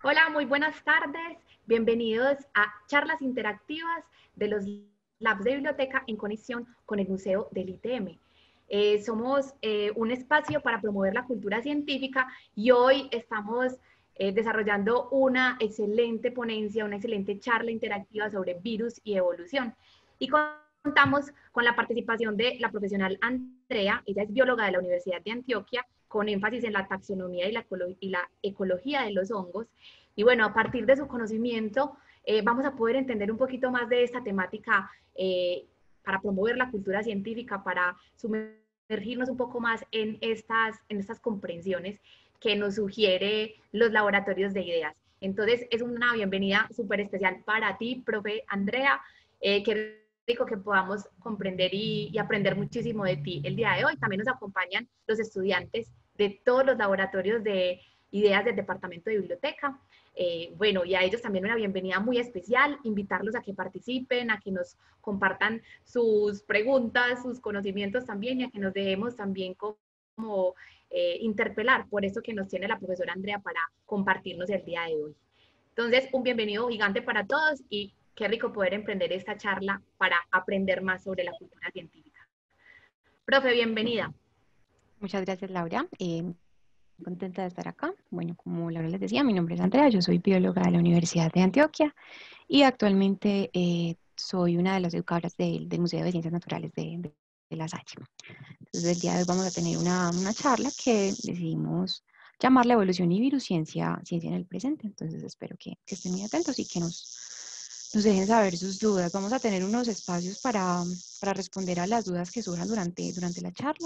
Hola, muy buenas tardes. Bienvenidos a charlas interactivas de los Labs de Biblioteca en conexión con el Museo del ITM. Somos un espacio para promover la cultura científica y hoy estamos desarrollando una excelente ponencia, una excelente charla interactiva sobre virus y evolución. Y contamos con la participación de la profesional Andrea, ella es bióloga de la Universidad de Antioquia, con énfasis en la taxonomía y la ecología de los hongos. Y bueno, a partir de su conocimiento, vamos a poder entender un poquito más de esta temática para promover la cultura científica, para sumergirnos un poco más en estas comprensiones que nos sugiere los laboratorios de ideas. Entonces, es una bienvenida súper especial para ti, profe Andrea. Qué rico que podamos comprender y aprender muchísimo de ti el día de hoy. También nos acompañan los estudiantes de todos los laboratorios de ideas del Departamento de Biblioteca. Bueno, y a ellos también una bienvenida muy especial, invitarlos a que participen, a que nos compartan sus preguntas, sus conocimientos también, y a que nos dejemos también como interpelar por eso que nos tiene la profesora Andrea para compartirnos el día de hoy. Entonces, un bienvenido gigante para todos y qué rico poder emprender esta charla para aprender más sobre la cultura científica. Profe, bienvenida. Muchas gracias, Laura. Contenta de estar acá. Bueno, como Laura les decía, mi nombre es Andrea, yo soy bióloga de la Universidad de Antioquia y actualmente soy una de las educadoras del Museo de Ciencias Naturales de La Salle. Entonces, el día de hoy vamos a tener una charla que decidimos llamarla Evolución y Virus, ciencia en el presente. Entonces, espero que estén muy atentos y que nos dejen saber sus dudas. Vamos a tener unos espacios para responder a las dudas que surjan durante la charla.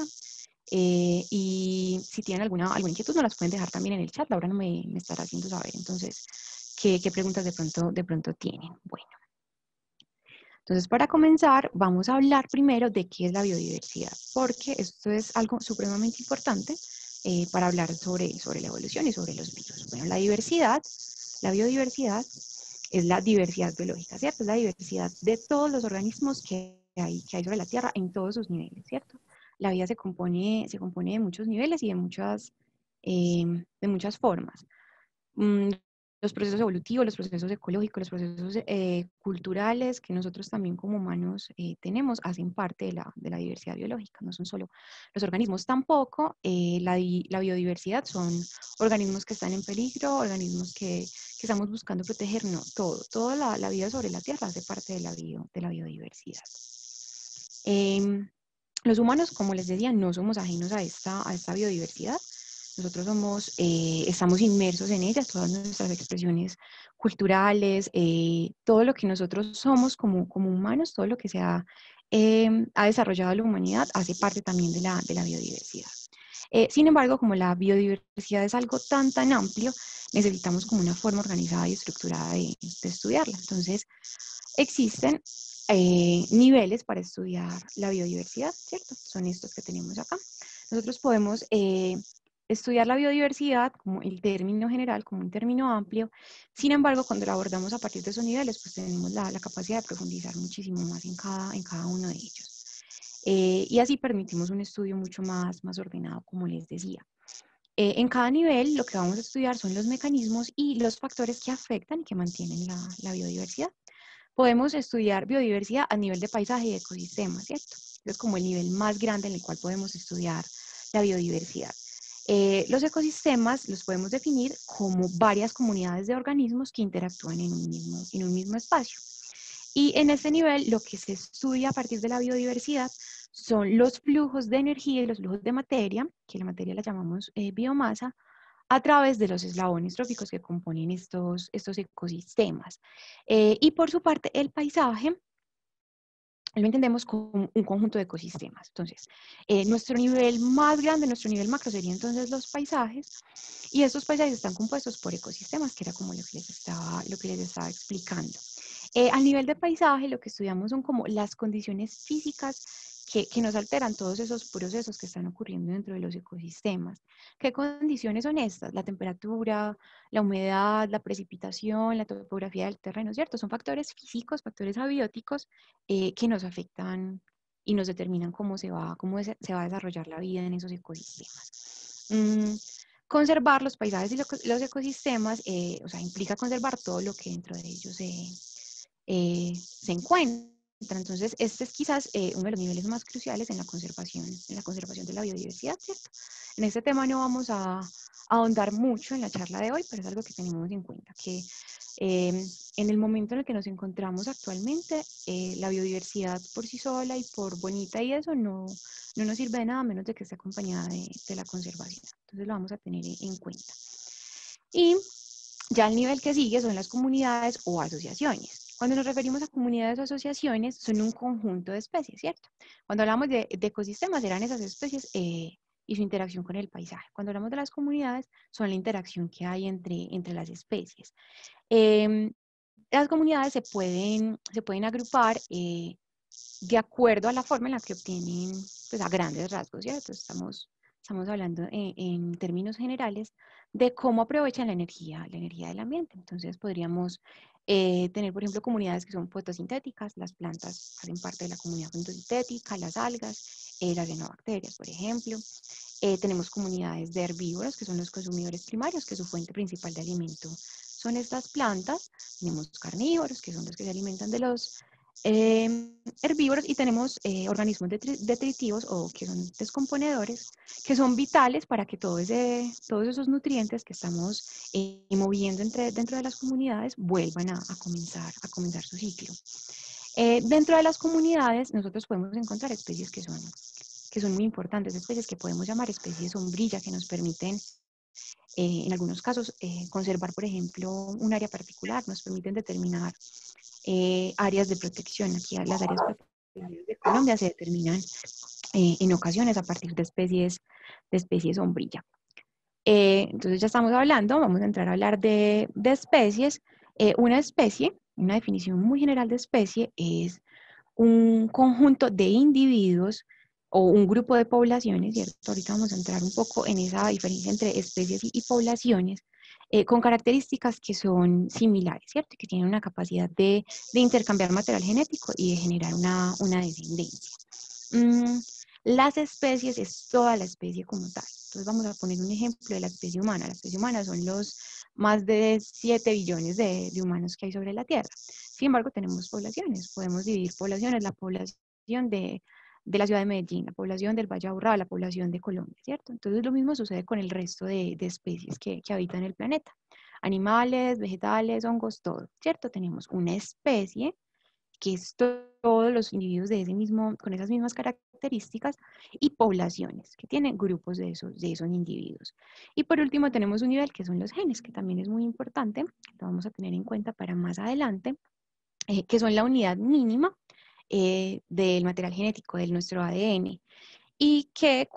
Y si tienen alguna inquietud, nos las pueden dejar también en el chat. Laura no me estará haciendo saber. Entonces, ¿qué preguntas de pronto tienen? Bueno, entonces para comenzar, vamos a hablar primero de qué es la biodiversidad, porque esto es algo supremamente importante para hablar sobre la evolución y sobre los virus. Bueno, la biodiversidad es la diversidad biológica, ¿cierto? Es la diversidad de todos los organismos que hay sobre la Tierra en todos sus niveles, ¿cierto? La vida se compone de muchos niveles y de muchas formas. Los procesos evolutivos, los procesos ecológicos, los procesos culturales que nosotros también como humanos tenemos, hacen parte de la diversidad biológica, no son solo los organismos. Tampoco la biodiversidad son organismos que están en peligro, organismos que estamos buscando proteger, no, toda la vida sobre la Tierra hace parte de la biodiversidad. Los humanos, como les decía, no somos ajenos a esta biodiversidad. Nosotros estamos inmersos en ella, todas nuestras expresiones culturales, todo lo que nosotros somos como humanos, todo lo que ha desarrollado la humanidad, hace parte también de la biodiversidad. Sin embargo, como la biodiversidad es algo tan amplio, necesitamos como una forma organizada y estructurada de estudiarla. Entonces, existen niveles para estudiar la biodiversidad, ¿cierto? Son estos que tenemos acá. Nosotros podemos estudiar la biodiversidad como el término general, como un término amplio. Sin embargo, cuando lo abordamos a partir de esos niveles, pues tenemos la capacidad de profundizar muchísimo más en cada uno de ellos. Y así permitimos un estudio mucho más ordenado, como les decía. En cada nivel, lo que vamos a estudiar son los mecanismos y los factores que afectan y que mantienen la biodiversidad. Podemos estudiar biodiversidad a nivel de paisaje y ecosistema, ¿cierto? Es como el nivel más grande en el cual podemos estudiar la biodiversidad. Los ecosistemas los podemos definir como varias comunidades de organismos que interactúan en un mismo espacio. Y en este nivel, lo que se estudia a partir de la biodiversidad son los flujos de energía y los flujos de materia, que la materia la llamamos biomasa, a través de los eslabones tróficos que componen estos ecosistemas. Y por su parte, el paisaje lo entendemos como un conjunto de ecosistemas. Entonces, nuestro nivel más grande, nuestro nivel macro sería entonces los paisajes, y estos paisajes están compuestos por ecosistemas, que era como lo que les estaba explicando. Al nivel de paisaje, lo que estudiamos son como las condiciones físicas que nos alteran todos esos procesos que están ocurriendo dentro de los ecosistemas. ¿Qué condiciones son estas? La temperatura, la humedad, la precipitación, la topografía del terreno, ¿cierto? Son factores físicos, factores abióticos que nos afectan y nos determinan cómo se va a desarrollar la vida en esos ecosistemas. Conservar los paisajes y los ecosistemas, o sea, implica conservar todo lo que dentro de ellos se encuentra. Entonces, este es quizás uno de los niveles más cruciales en la conservación de la biodiversidad, ¿cierto? En este tema no vamos a ahondar mucho en la charla de hoy, pero es algo que tenemos en cuenta, que en el momento en el que nos encontramos actualmente, la biodiversidad por sí sola y por bonita y eso no nos sirve de nada menos de que esté acompañada de la conservación. Entonces lo vamos a tener en cuenta. Y ya el nivel que sigue son las comunidades o asociaciones. Cuando nos referimos a comunidades o asociaciones, son un conjunto de especies, ¿cierto? Cuando hablamos de ecosistemas, eran esas especies y su interacción con el paisaje. Cuando hablamos de las comunidades, son la interacción que hay entre las especies. Las comunidades se pueden agrupar de acuerdo a la forma en la que obtienen, pues a grandes rasgos, ¿cierto? Estamos hablando en términos generales de cómo aprovechan la energía del ambiente. Entonces podríamos tener, por ejemplo, comunidades que son fotosintéticas, las plantas hacen parte de la comunidad fotosintética, las algas, las cianobacterias, por ejemplo. Tenemos comunidades de herbívoros, que son los consumidores primarios, que su fuente principal de alimento son estas plantas. Tenemos carnívoros, que son los que se alimentan de los herbívoros, y tenemos organismos detritivos o que son descomponedores, que son vitales para que todos esos nutrientes que estamos moviendo dentro de las comunidades vuelvan a comenzar su ciclo. Dentro de las comunidades nosotros podemos encontrar especies que son muy importantes, especies que podemos llamar especies sombrilla, que nos permiten en algunos casos conservar, por ejemplo, un área particular, nos permiten determinar áreas de protección. Aquí las áreas protegidas de Colombia se determinan en ocasiones a partir de especies sombrilla. Entonces ya estamos hablando, vamos a entrar a hablar de especies. Una especie, una definición muy general de especie es un conjunto de individuos o un grupo de poblaciones, ¿cierto? Ahorita vamos a entrar un poco en esa diferencia entre especies y poblaciones, con características que son similares, ¿cierto? Que tienen una capacidad de intercambiar material genético y de generar una descendencia. Las especies es toda la especie como tal. Entonces vamos a poner un ejemplo de la especie humana. La especie humana son los más de 7 billones de humanos que hay sobre la Tierra. Sin embargo, tenemos poblaciones. Podemos dividir poblaciones, la población de la ciudad de Medellín, la población del Valle de Aburrá, la población de Colombia, ¿cierto? Entonces lo mismo sucede con el resto de especies que habitan el planeta. Animales, vegetales, hongos, todo, ¿cierto? Tenemos una especie que es todos los individuos con esas mismas características, y poblaciones que tienen grupos de esos individuos. Y por último tenemos un nivel que son los genes, que también es muy importante, que lo vamos a tener en cuenta para más adelante, que son la unidad mínima del material genético de nuestro ADN, y que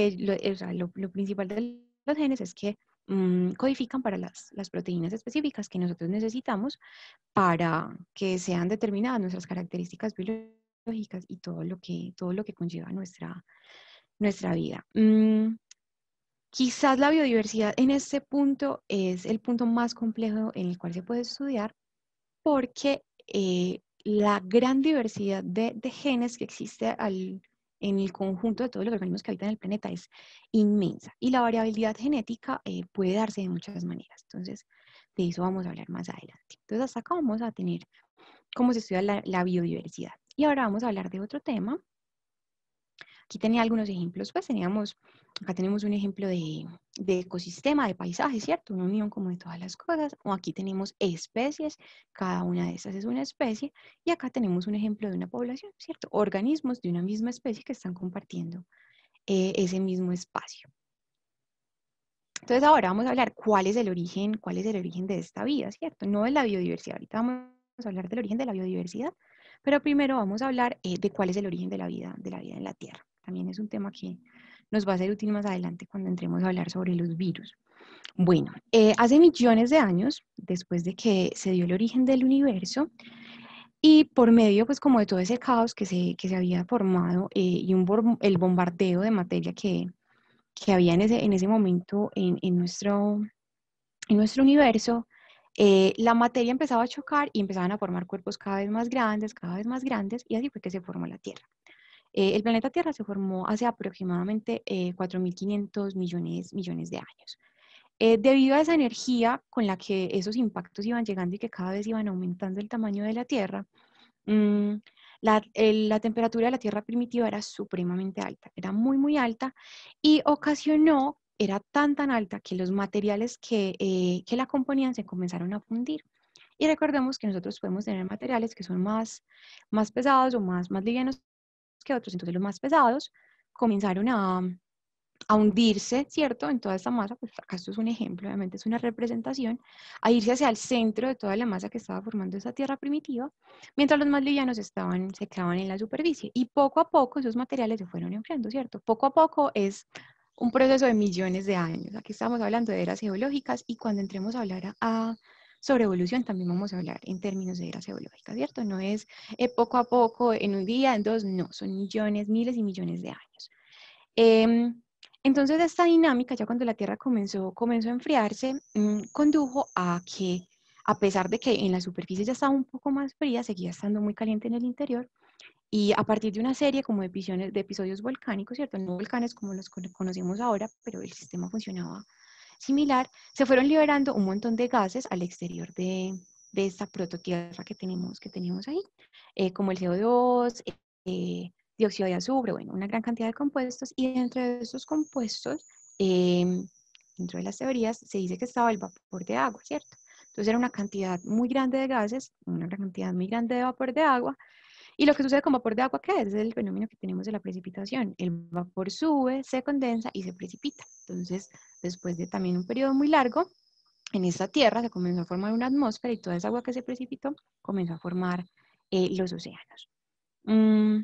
lo principal de los genes es que codifican para las proteínas específicas que nosotros necesitamos para que sean determinadas nuestras características biológicas y todo lo que conlleva nuestra vida. Quizás la biodiversidad en este punto es el punto más complejo en el cual se puede estudiar, porque la gran diversidad de genes que existe en el conjunto de todos los organismos que habitan el planeta es inmensa, y la variabilidad genética puede darse de muchas maneras. Entonces, de eso vamos a hablar más adelante. Entonces, hasta acá vamos a tener cómo se estudia la biodiversidad. Y ahora vamos a hablar de otro tema. Aquí tenía algunos ejemplos, pues acá tenemos un ejemplo de ecosistema, de paisaje, ¿cierto? Una unión como de todas las cosas. O aquí tenemos especies, cada una de estas es una especie. Y acá tenemos un ejemplo de una población, ¿cierto? Organismos de una misma especie que están compartiendo ese mismo espacio. Entonces ahora vamos a hablar cuál es el origen de esta vida, ¿cierto? No de la biodiversidad. Ahorita vamos a hablar del origen de la biodiversidad, pero primero vamos a hablar de cuál es el origen de la vida en la Tierra. También es un tema que nos va a ser útil más adelante cuando entremos a hablar sobre los virus. Bueno, hace millones de años, después de que se dio el origen del universo, y por medio, pues, como de todo ese caos que se había formado y el bombardeo de materia que había en ese momento en nuestro universo, la materia empezaba a chocar y empezaban a formar cuerpos cada vez más grandes, y así fue que se formó la Tierra. El planeta Tierra se formó hace aproximadamente 4.500 millones de años. Debido a esa energía con la que esos impactos iban llegando y que cada vez iban aumentando el tamaño de la Tierra, mm, la temperatura de la Tierra primitiva era supremamente alta, era muy, muy alta y ocasionó, era tan alta que los materiales que la componían se comenzaron a fundir. Y recordemos que nosotros podemos tener materiales que son más pesados o más livianos que otros, entonces los más pesados comenzaron a hundirse, ¿cierto? En toda esta masa, pues acá esto es un ejemplo, obviamente es una representación, a irse hacia el centro de toda la masa que estaba formando esa Tierra primitiva, mientras los más livianos se quedaban en la superficie. Y poco a poco esos materiales se fueron enfriando, ¿cierto? Poco a poco es un proceso de millones de años. Aquí estamos hablando de eras geológicas y cuando entremos a hablar sobre evolución también vamos a hablar en términos de eras geológicas, ¿cierto? No es poco a poco, en un día, en dos, no, son millones, miles y millones de años. Entonces esta dinámica, ya cuando la Tierra comenzó a enfriarse, condujo a que, a pesar de que en la superficie ya estaba un poco más fría, seguía estando muy caliente en el interior, y a partir de una serie como de episodios volcánicos, ¿cierto? No volcanes como los conocemos ahora, pero el sistema funcionaba similar, se fueron liberando un montón de gases al exterior de esta prototierra que tenemos ahí, como el CO2, dióxido de azufre, bueno, una gran cantidad de compuestos, y entre esos compuestos, dentro de las teorías, se dice que estaba el vapor de agua, ¿cierto? Entonces era una cantidad muy grande de gases, una gran cantidad muy grande de vapor de agua, y lo que sucede con vapor de agua, ¿qué es? Es el fenómeno que tenemos de la precipitación. El vapor sube, se condensa y se precipita. Entonces, después de también un periodo muy largo, en esta Tierra se comenzó a formar una atmósfera y toda esa agua que se precipitó comenzó a formar los océanos. Mm,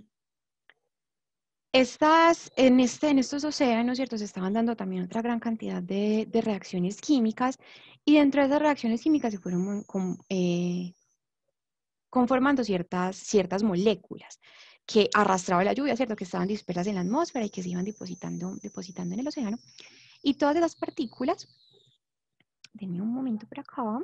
en estos océanos, ¿cierto? Se estaban dando también otra gran cantidad de reacciones químicas y dentro de esas reacciones químicas se fueron conformando ciertas moléculas que arrastraba la lluvia, ¿cierto? Que estaban dispersas en la atmósfera y que se iban depositando en el océano. Y todas esas partículas, denme un momento por acá,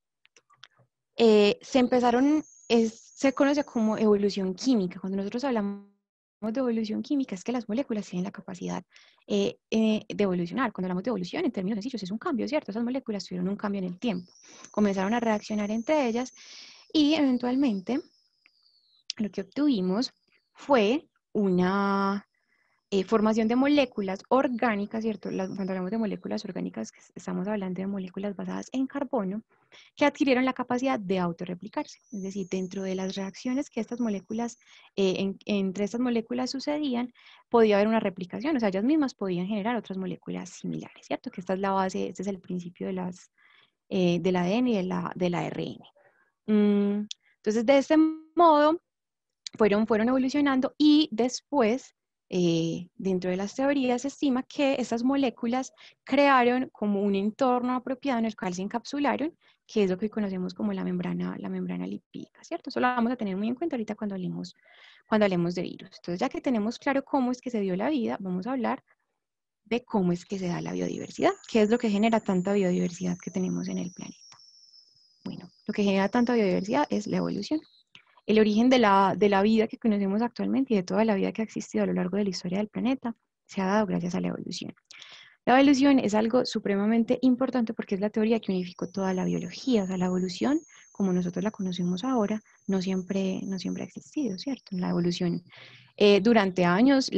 se empezaron, se conoce como evolución química. Cuando nosotros hablamos de evolución química es que las moléculas tienen la capacidad de evolucionar. Cuando hablamos de evolución, en términos sencillos, es un cambio, ¿cierto? Esas moléculas tuvieron un cambio en el tiempo. Comenzaron a reaccionar entre ellas y eventualmente lo que obtuvimos fue una formación de moléculas orgánicas, ¿cierto? Cuando hablamos de moléculas orgánicas, estamos hablando de moléculas basadas en carbono que adquirieron la capacidad de autorreplicarse. Es decir, dentro de las reacciones que estas moléculas, entre estas moléculas sucedían, podía haber una replicación, o sea, ellas mismas podían generar otras moléculas similares, ¿cierto? Que esta es la base, este es el principio del ADN y del ARN. Entonces, de este modo, fueron evolucionando y después, dentro de las teorías, se estima que estas moléculas crearon como un entorno apropiado en el cual se encapsularon, que es lo que hoy conocemos como la membrana lipídica, ¿cierto? Eso lo vamos a tener muy en cuenta ahorita cuando hablemos de virus. Entonces, ya que tenemos claro cómo es que se dio la vida, vamos a hablar de cómo es que se da la biodiversidad, qué es lo que genera tanta biodiversidad que tenemos en el planeta. Bueno, lo que genera tanta biodiversidad es la evolución. El origen de la vida que conocemos actualmente y de toda la vida que ha existido a lo largo de la historia del planeta se ha dado gracias a la evolución. La evolución es algo supremamente importante porque es la teoría que unificó toda la biología. O sea, la evolución, como nosotros la conocemos ahora, no siempre ha existido, ¿cierto? La evolución, durante años,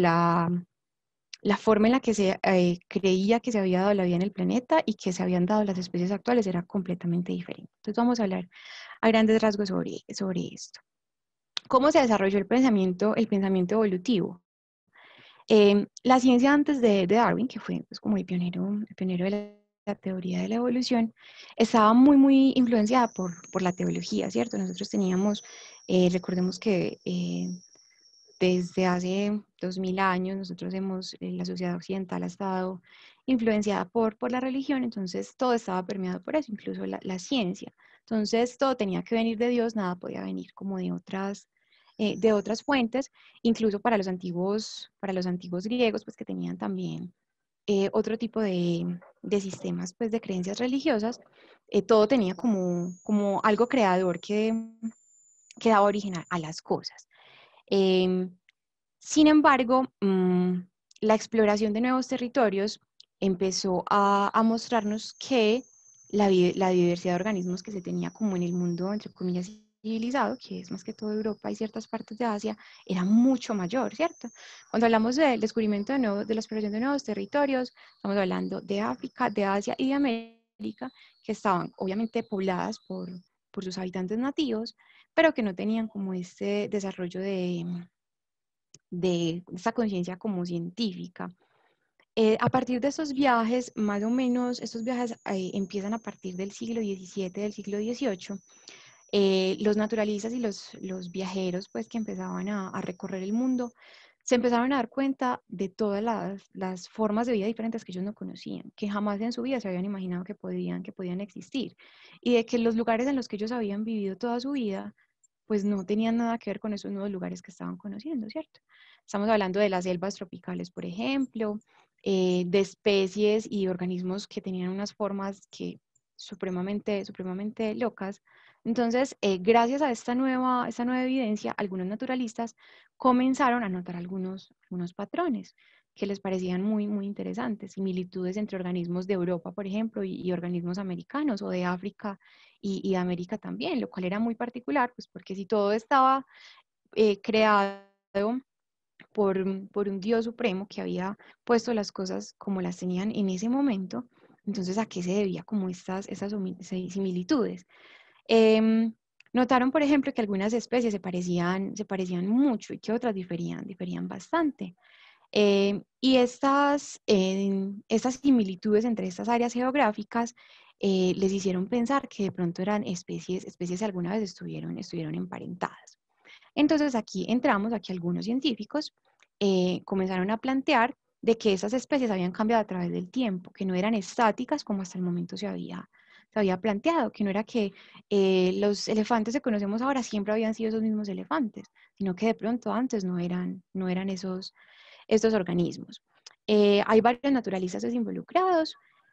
la forma en la que se creía que se había dado la vida en el planeta y que se habían dado las especies actuales era completamente diferente. Entonces vamos a hablar a grandes rasgos sobre esto. ¿Cómo se desarrolló el pensamiento evolutivo? La ciencia antes de Darwin, que fue pues, como el pionero de la teoría de la evolución, estaba muy, muy influenciada por la teología, ¿cierto? Nosotros teníamos, recordemos que desde hace 2000 años, la sociedad occidental ha estado influenciada por la religión, entonces todo estaba permeado por eso, incluso la ciencia. Entonces todo tenía que venir de Dios, nada podía venir como de otras fuentes, incluso para los antiguos griegos, pues que tenían también otro tipo de sistemas, pues de creencias religiosas, todo tenía como algo creador que daba origen a las cosas. Sin embargo, la exploración de nuevos territorios empezó a mostrarnos que la diversidad de organismos que se tenía como en el mundo, entre comillas, civilizado, que es más que todo Europa y ciertas partes de Asia, era mucho mayor, ¿cierto? Cuando hablamos del descubrimiento de la exploración de nuevos territorios, estamos hablando de África, de Asia y de América, que estaban obviamente pobladas por sus habitantes nativos, pero que no tenían como este desarrollo de esta conciencia como científica. A partir de estos viajes, más o menos, estos viajes empiezan a partir del siglo XVII, del siglo XVIII. Los naturalistas y los viajeros, pues, que empezaban a recorrer el mundo, se empezaron a dar cuenta de todas las formas de vida diferentes que ellos no conocían, que jamás en su vida se habían imaginado que podían existir, y de que los lugares en los que ellos habían vivido toda su vida pues no tenían nada que ver con esos nuevos lugares que estaban conociendo, ¿cierto? Estamos hablando de las selvas tropicales, por ejemplo, de especies y organismos que tenían unas formas que supremamente locas. Entonces, gracias a esta nueva evidencia, algunos naturalistas comenzaron a notar algunos patrones que les parecían muy interesantes, similitudes entre organismos de Europa, por ejemplo, y organismos americanos, o de África y América también, lo cual era muy particular, pues porque si todo estaba creado por un Dios supremo que había puesto las cosas como las tenían en ese momento, entonces ¿a qué se debía como estas similitudes? Em, Notaron, por ejemplo, que algunas especies se parecían mucho y que otras diferían bastante. Y estas similitudes entre estas áreas geográficas les hicieron pensar que de pronto eran especies que alguna vez estuvieron emparentadas. Entonces aquí algunos científicos comenzaron a plantear de que esas especies habían cambiado a través del tiempo, que no eran estáticas como hasta el momento se había planteado, que no era que los elefantes que conocemos ahora siempre habían sido esos mismos elefantes, sino que de pronto antes no eran estos organismos. Hay varios naturalistas involucrados,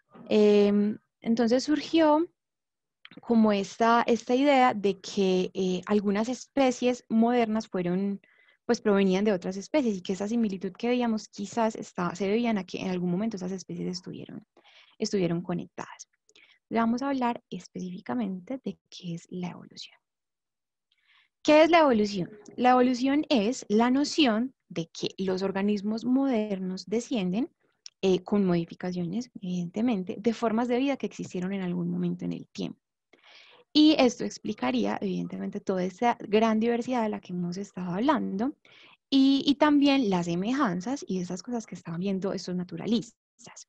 entonces surgió como esta idea de que algunas especies modernas pues provenían de otras especies y que esa similitud que veíamos quizás se debían a que en algún momento esas especies estuvieron conectadas. Vamos a hablar específicamente de qué es la evolución. ¿Qué es la evolución? La evolución es la noción de que los organismos modernos descienden con modificaciones, evidentemente, de formas de vida que existieron en algún momento en el tiempo. Y esto explicaría, evidentemente, toda esa gran diversidad de la que hemos estado hablando y también las semejanzas y esas cosas que estaban viendo estos naturalistas.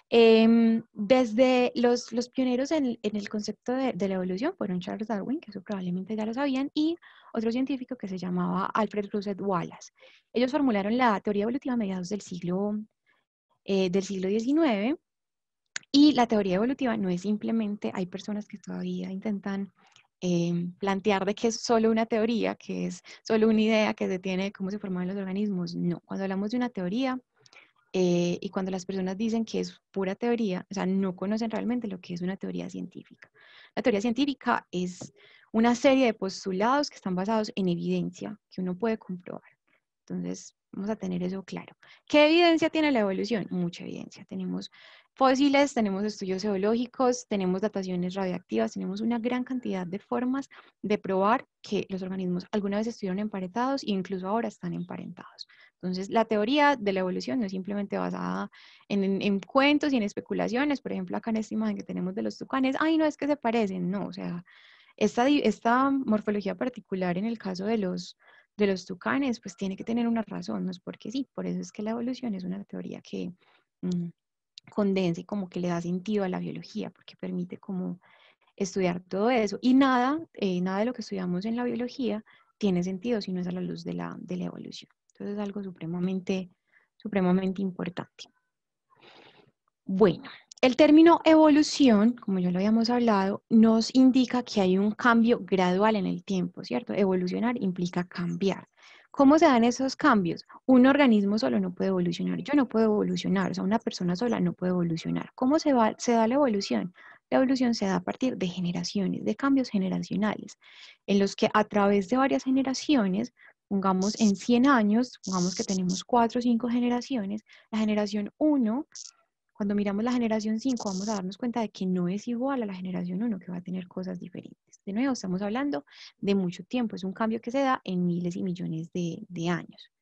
Desde los pioneros en el concepto de la evolución fueron Charles Darwin, que eso probablemente ya lo sabían, y otro científico que se llamaba Alfred Russel Wallace. Ellos formularon la teoría evolutiva a mediados del siglo XIX, y la teoría evolutiva no es simplemente, hay personas que todavía intentan plantear de que es solo una teoría, que es solo una idea que se tiene de cómo se forman los organismos. No, cuando hablamos de una teoría y cuando las personas dicen que es pura teoría, o sea, no conocen realmente lo que es una teoría científica. La teoría científica es una serie de postulados que están basados en evidencia que uno puede comprobar. Entonces, vamos a tener eso claro. ¿Qué evidencia tiene la evolución? Mucha evidencia. Tenemos fósiles, tenemos estudios geológicos, tenemos dataciones radiactivas, tenemos una gran cantidad de formas de probar que los organismos alguna vez estuvieron emparentados e incluso ahora están emparentados. Entonces, la teoría de la evolución no es simplemente basada en cuentos y en especulaciones. Por ejemplo, acá en esta imagen que tenemos de los tucanes, ay, no es que se parecen, no, o sea, esta morfología particular en el caso de los tucanes, pues tiene que tener una razón, no es porque sí, por eso es que la evolución es una teoría que mm, condensa y como que le da sentido a la biología, porque permite como estudiar todo eso. Y nada de lo que estudiamos en la biología tiene sentido si no es a la luz de la evolución. Entonces es algo supremamente importante. Bueno, el término evolución, como ya lo habíamos hablado, nos indica que hay un cambio gradual en el tiempo, ¿cierto? Evolucionar implica cambiar. ¿Cómo se dan esos cambios? Un organismo solo no puede evolucionar. Yo no puedo evolucionar, o sea, una persona sola no puede evolucionar. ¿Cómo se da la evolución? La evolución se da a partir de generaciones, de cambios generacionales, en los que a través de varias generaciones, pongamos en 100 años, pongamos que tenemos 4 o 5 generaciones, la generación 1 Cuando miramos la generación 5 vamos a darnos cuenta de que no es igual a la generación 1, que va a tener cosas diferentes. De nuevo, estamos hablando de mucho tiempo, es un cambio que se da en miles y millones de años.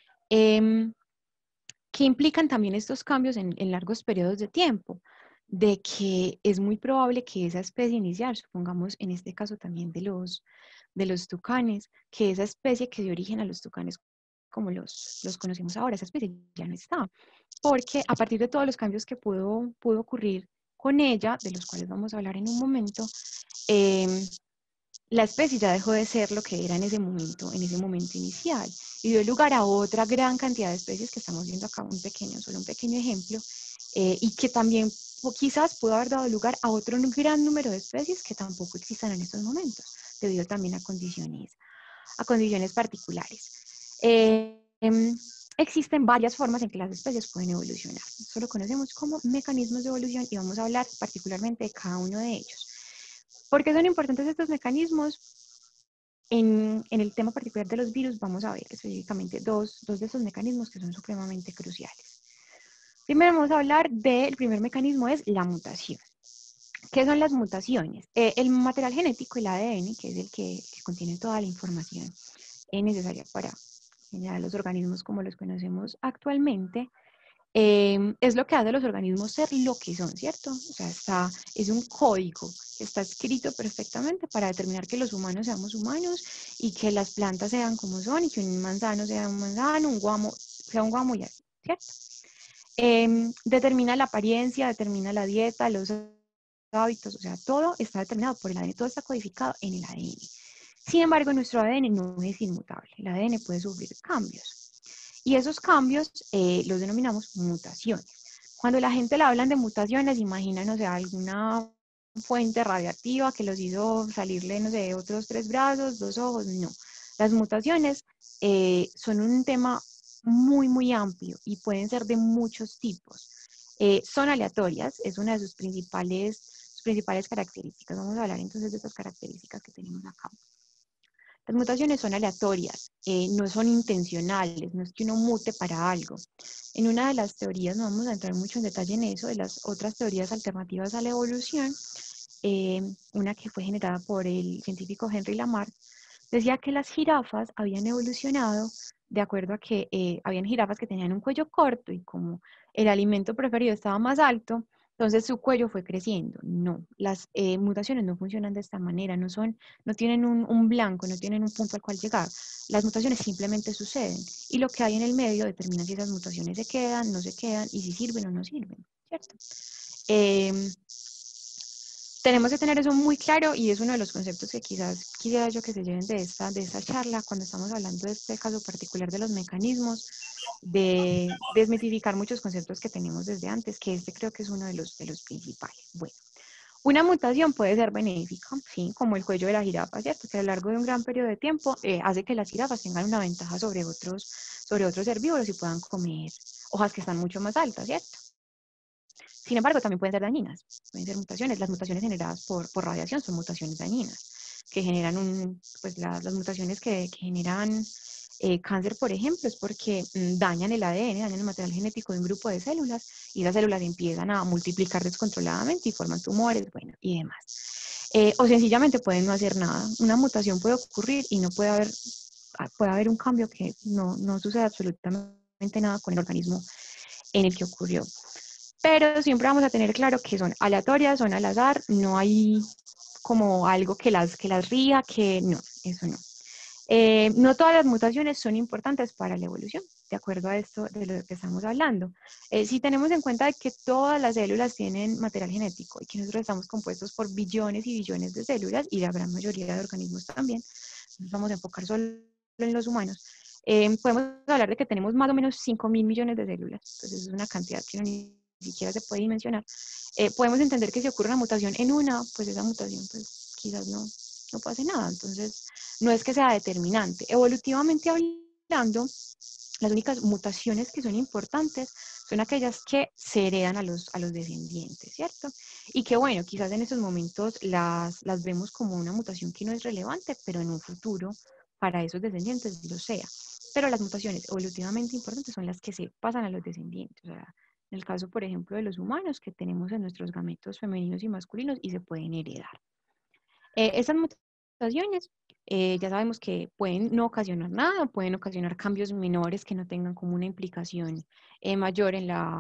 ¿Qué implican también estos cambios en largos periodos de tiempo? De que es muy probable que esa especie inicial, supongamos en este caso también de los tucanes, que esa especie que dio origen a los tucanes como los conocemos ahora, esa especie ya no está, porque a partir de todos los cambios que pudo ocurrir con ella, de los cuales vamos a hablar en un momento, la especie ya dejó de ser lo que era en ese momento inicial, y dio lugar a otra gran cantidad de especies que estamos viendo acá, solo un pequeño ejemplo, y que también quizás pudo haber dado lugar a otro gran número de especies que tampoco existan en estos momentos, debido también a condiciones particulares. Existen varias formas en que las especies pueden evolucionar. Eso lo conocemos como mecanismos de evolución y vamos a hablar particularmente de cada uno de ellos. ¿Por qué son importantes estos mecanismos? En el tema particular de los virus vamos a ver específicamente dos de estos mecanismos que son supremamente cruciales. Primero vamos a hablar del primer mecanismo, es la mutación. ¿Qué son las mutaciones? El material genético, el ADN, que es el que contiene toda la información necesaria para generar los organismos como los conocemos actualmente, es lo que hace a los organismos ser lo que son, ¿cierto? O sea, es un código que está escrito perfectamente para determinar que los humanos seamos humanos y que las plantas sean como son y que un manzano sea un manzano, un guamo sea un guamo y así, ¿cierto? Determina la apariencia, determina la dieta, los hábitos, o sea, todo está determinado por el ADN, todo está codificado en el ADN. Sin embargo, nuestro ADN no es inmutable, el ADN puede sufrir cambios. Y esos cambios los denominamos mutaciones. Cuando la gente le hablan de mutaciones, imaginan, o sea, alguna fuente radiactiva que los hizo salirle, no sé, otros 3 brazos, 2 ojos, no. Las mutaciones son un tema muy, muy amplio y pueden ser de muchos tipos. Son aleatorias, es una de sus principales características. Vamos a hablar entonces de estas características que tenemos acá. Las mutaciones son aleatorias, no son intencionales, no es que uno mute para algo. En una de las teorías, no vamos a entrar mucho en detalle en eso, de las otras teorías alternativas a la evolución, una que fue generada por el científico Henry Lamarck, decía que las jirafas habían evolucionado de acuerdo a que habían jirafas que tenían un cuello corto y como el alimento preferido estaba más alto, entonces su cuello fue creciendo. No, las mutaciones no funcionan de esta manera, no tienen un blanco, no tienen un punto al cual llegar. Las mutaciones simplemente suceden y lo que hay en el medio determina si esas mutaciones se quedan, no se quedan y si sirven o no sirven, ¿cierto? Tenemos que tener eso muy claro y es uno de los conceptos que quizás quisiera yo que se lleven de esta charla cuando estamos hablando de este caso particular de los mecanismos, de desmitificar muchos conceptos que tenemos desde antes, que este creo que es uno de los principales. Bueno, una mutación puede ser benéfica, ¿sí? Como el cuello de la jirafa, ¿cierto? Que a lo largo de un gran periodo de tiempo hace que las jirafas tengan una ventaja sobre otros herbívoros y puedan comer hojas que están mucho más altas, ¿cierto? Sin embargo, también pueden ser dañinas, pueden ser mutaciones. Las mutaciones generadas por radiación son mutaciones dañinas, que generan las mutaciones que generan cáncer, por ejemplo, es porque dañan el ADN, dañan el material genético de un grupo de células y las células empiezan a multiplicar descontroladamente y forman tumores, bueno, y demás. O sencillamente pueden no hacer nada. Una mutación puede ocurrir y no puede haber un cambio que no sucede absolutamente nada con el organismo en el que ocurrió. Pero siempre vamos a tener claro que son aleatorias, son al azar, no hay como algo que las ría, que no, eso no. No todas las mutaciones son importantes para la evolución, de acuerdo a esto de lo que estamos hablando. Si tenemos en cuenta de que todas las células tienen material genético y que nosotros estamos compuestos por billones y billones de células y la gran mayoría de organismos también, nos vamos a enfocar solo en los humanos, podemos hablar de que tenemos más o menos 5.000 millones de células, entonces es una cantidad que ni siquiera se puede dimensionar. Podemos entender que si ocurre una mutación en una, pues esa mutación pues quizás no pase nada, entonces no es que sea determinante. Evolutivamente hablando, las únicas mutaciones que son importantes son aquellas que se heredan a los descendientes, ¿cierto? Y que bueno, quizás en esos momentos las vemos como una mutación que no es relevante, pero en un futuro para esos descendientes lo sea. Pero las mutaciones evolutivamente importantes son las que se pasan a los descendientes, o sea, En el caso, por ejemplo, de los humanos, que tenemos en nuestros gametos femeninos y masculinos y se pueden heredar. Estas mutaciones ya sabemos que pueden no ocasionar nada, pueden ocasionar cambios menores que no tengan como una implicación mayor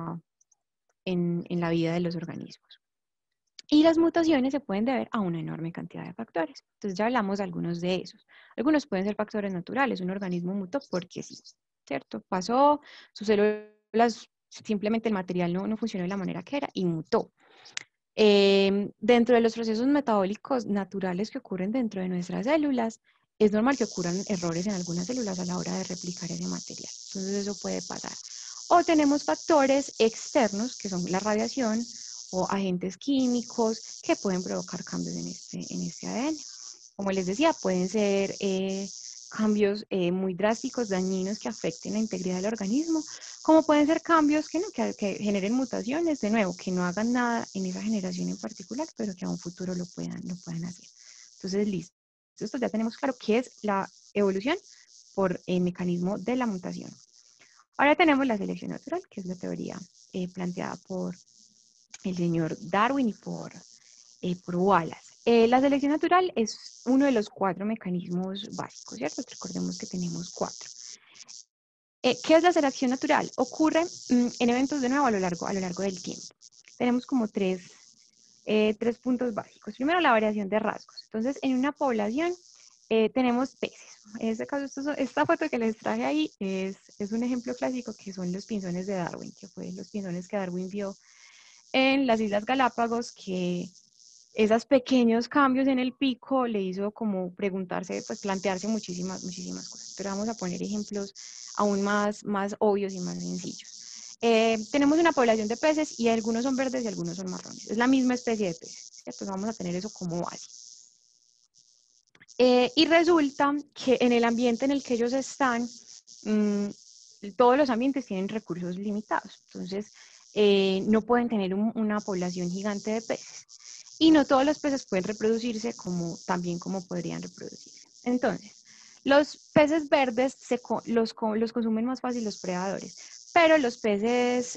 en la vida de los organismos. Y las mutaciones se pueden deber a una enorme cantidad de factores. Entonces ya hablamos de algunos de esos. Algunos pueden ser factores naturales. Un organismo mutó porque sí, ¿cierto? Pasó, sus células, simplemente el material no funcionó de la manera que era y mutó. Dentro de los procesos metabólicos naturales que ocurren dentro de nuestras células, es normal que ocurran errores en algunas células a la hora de replicar ese material. Entonces eso puede pasar. O tenemos factores externos, que son la radiación, o agentes químicos que pueden provocar cambios en este ADN. Como les decía, pueden ser cambios muy drásticos, dañinos, que afecten la integridad del organismo, como pueden ser cambios que generen mutaciones, de nuevo, que no hagan nada en esa generación en particular, pero que a un futuro lo puedan hacer. Entonces, listo. Esto ya tenemos claro qué es la evolución por el mecanismo de la mutación. Ahora tenemos la selección natural, que es la teoría planteada por el señor Darwin y por Wallace. La selección natural es uno de los 4 mecanismos básicos, ¿cierto? Recordemos que tenemos 4. ¿Qué es la selección natural? Ocurre en eventos de nuevo a lo largo del tiempo. Tenemos como tres puntos básicos. Primero, la variación de rasgos. Entonces, en una población tenemos peces. En este caso, esta foto que les traje ahí es un ejemplo clásico, que son los pinzones de Darwin, que fue los pinzones que Darwin vio en las Islas Galápagos, que esos pequeños cambios en el pico le hizo como preguntarse, pues plantearse muchísimas cosas. Pero vamos a poner ejemplos aún más obvios y más sencillos. Tenemos una población de peces y algunos son verdes y algunos son marrones. Es la misma especie de peces, ¿cierto? Vamos a tener eso como base. Y resulta que en el ambiente en el que ellos están, todos los ambientes tienen recursos limitados. Entonces, no pueden tener una población gigante de peces. Y no todos los peces pueden reproducirse también como podrían reproducirse. Entonces, los peces verdes los consumen más fácil los predadores, pero los peces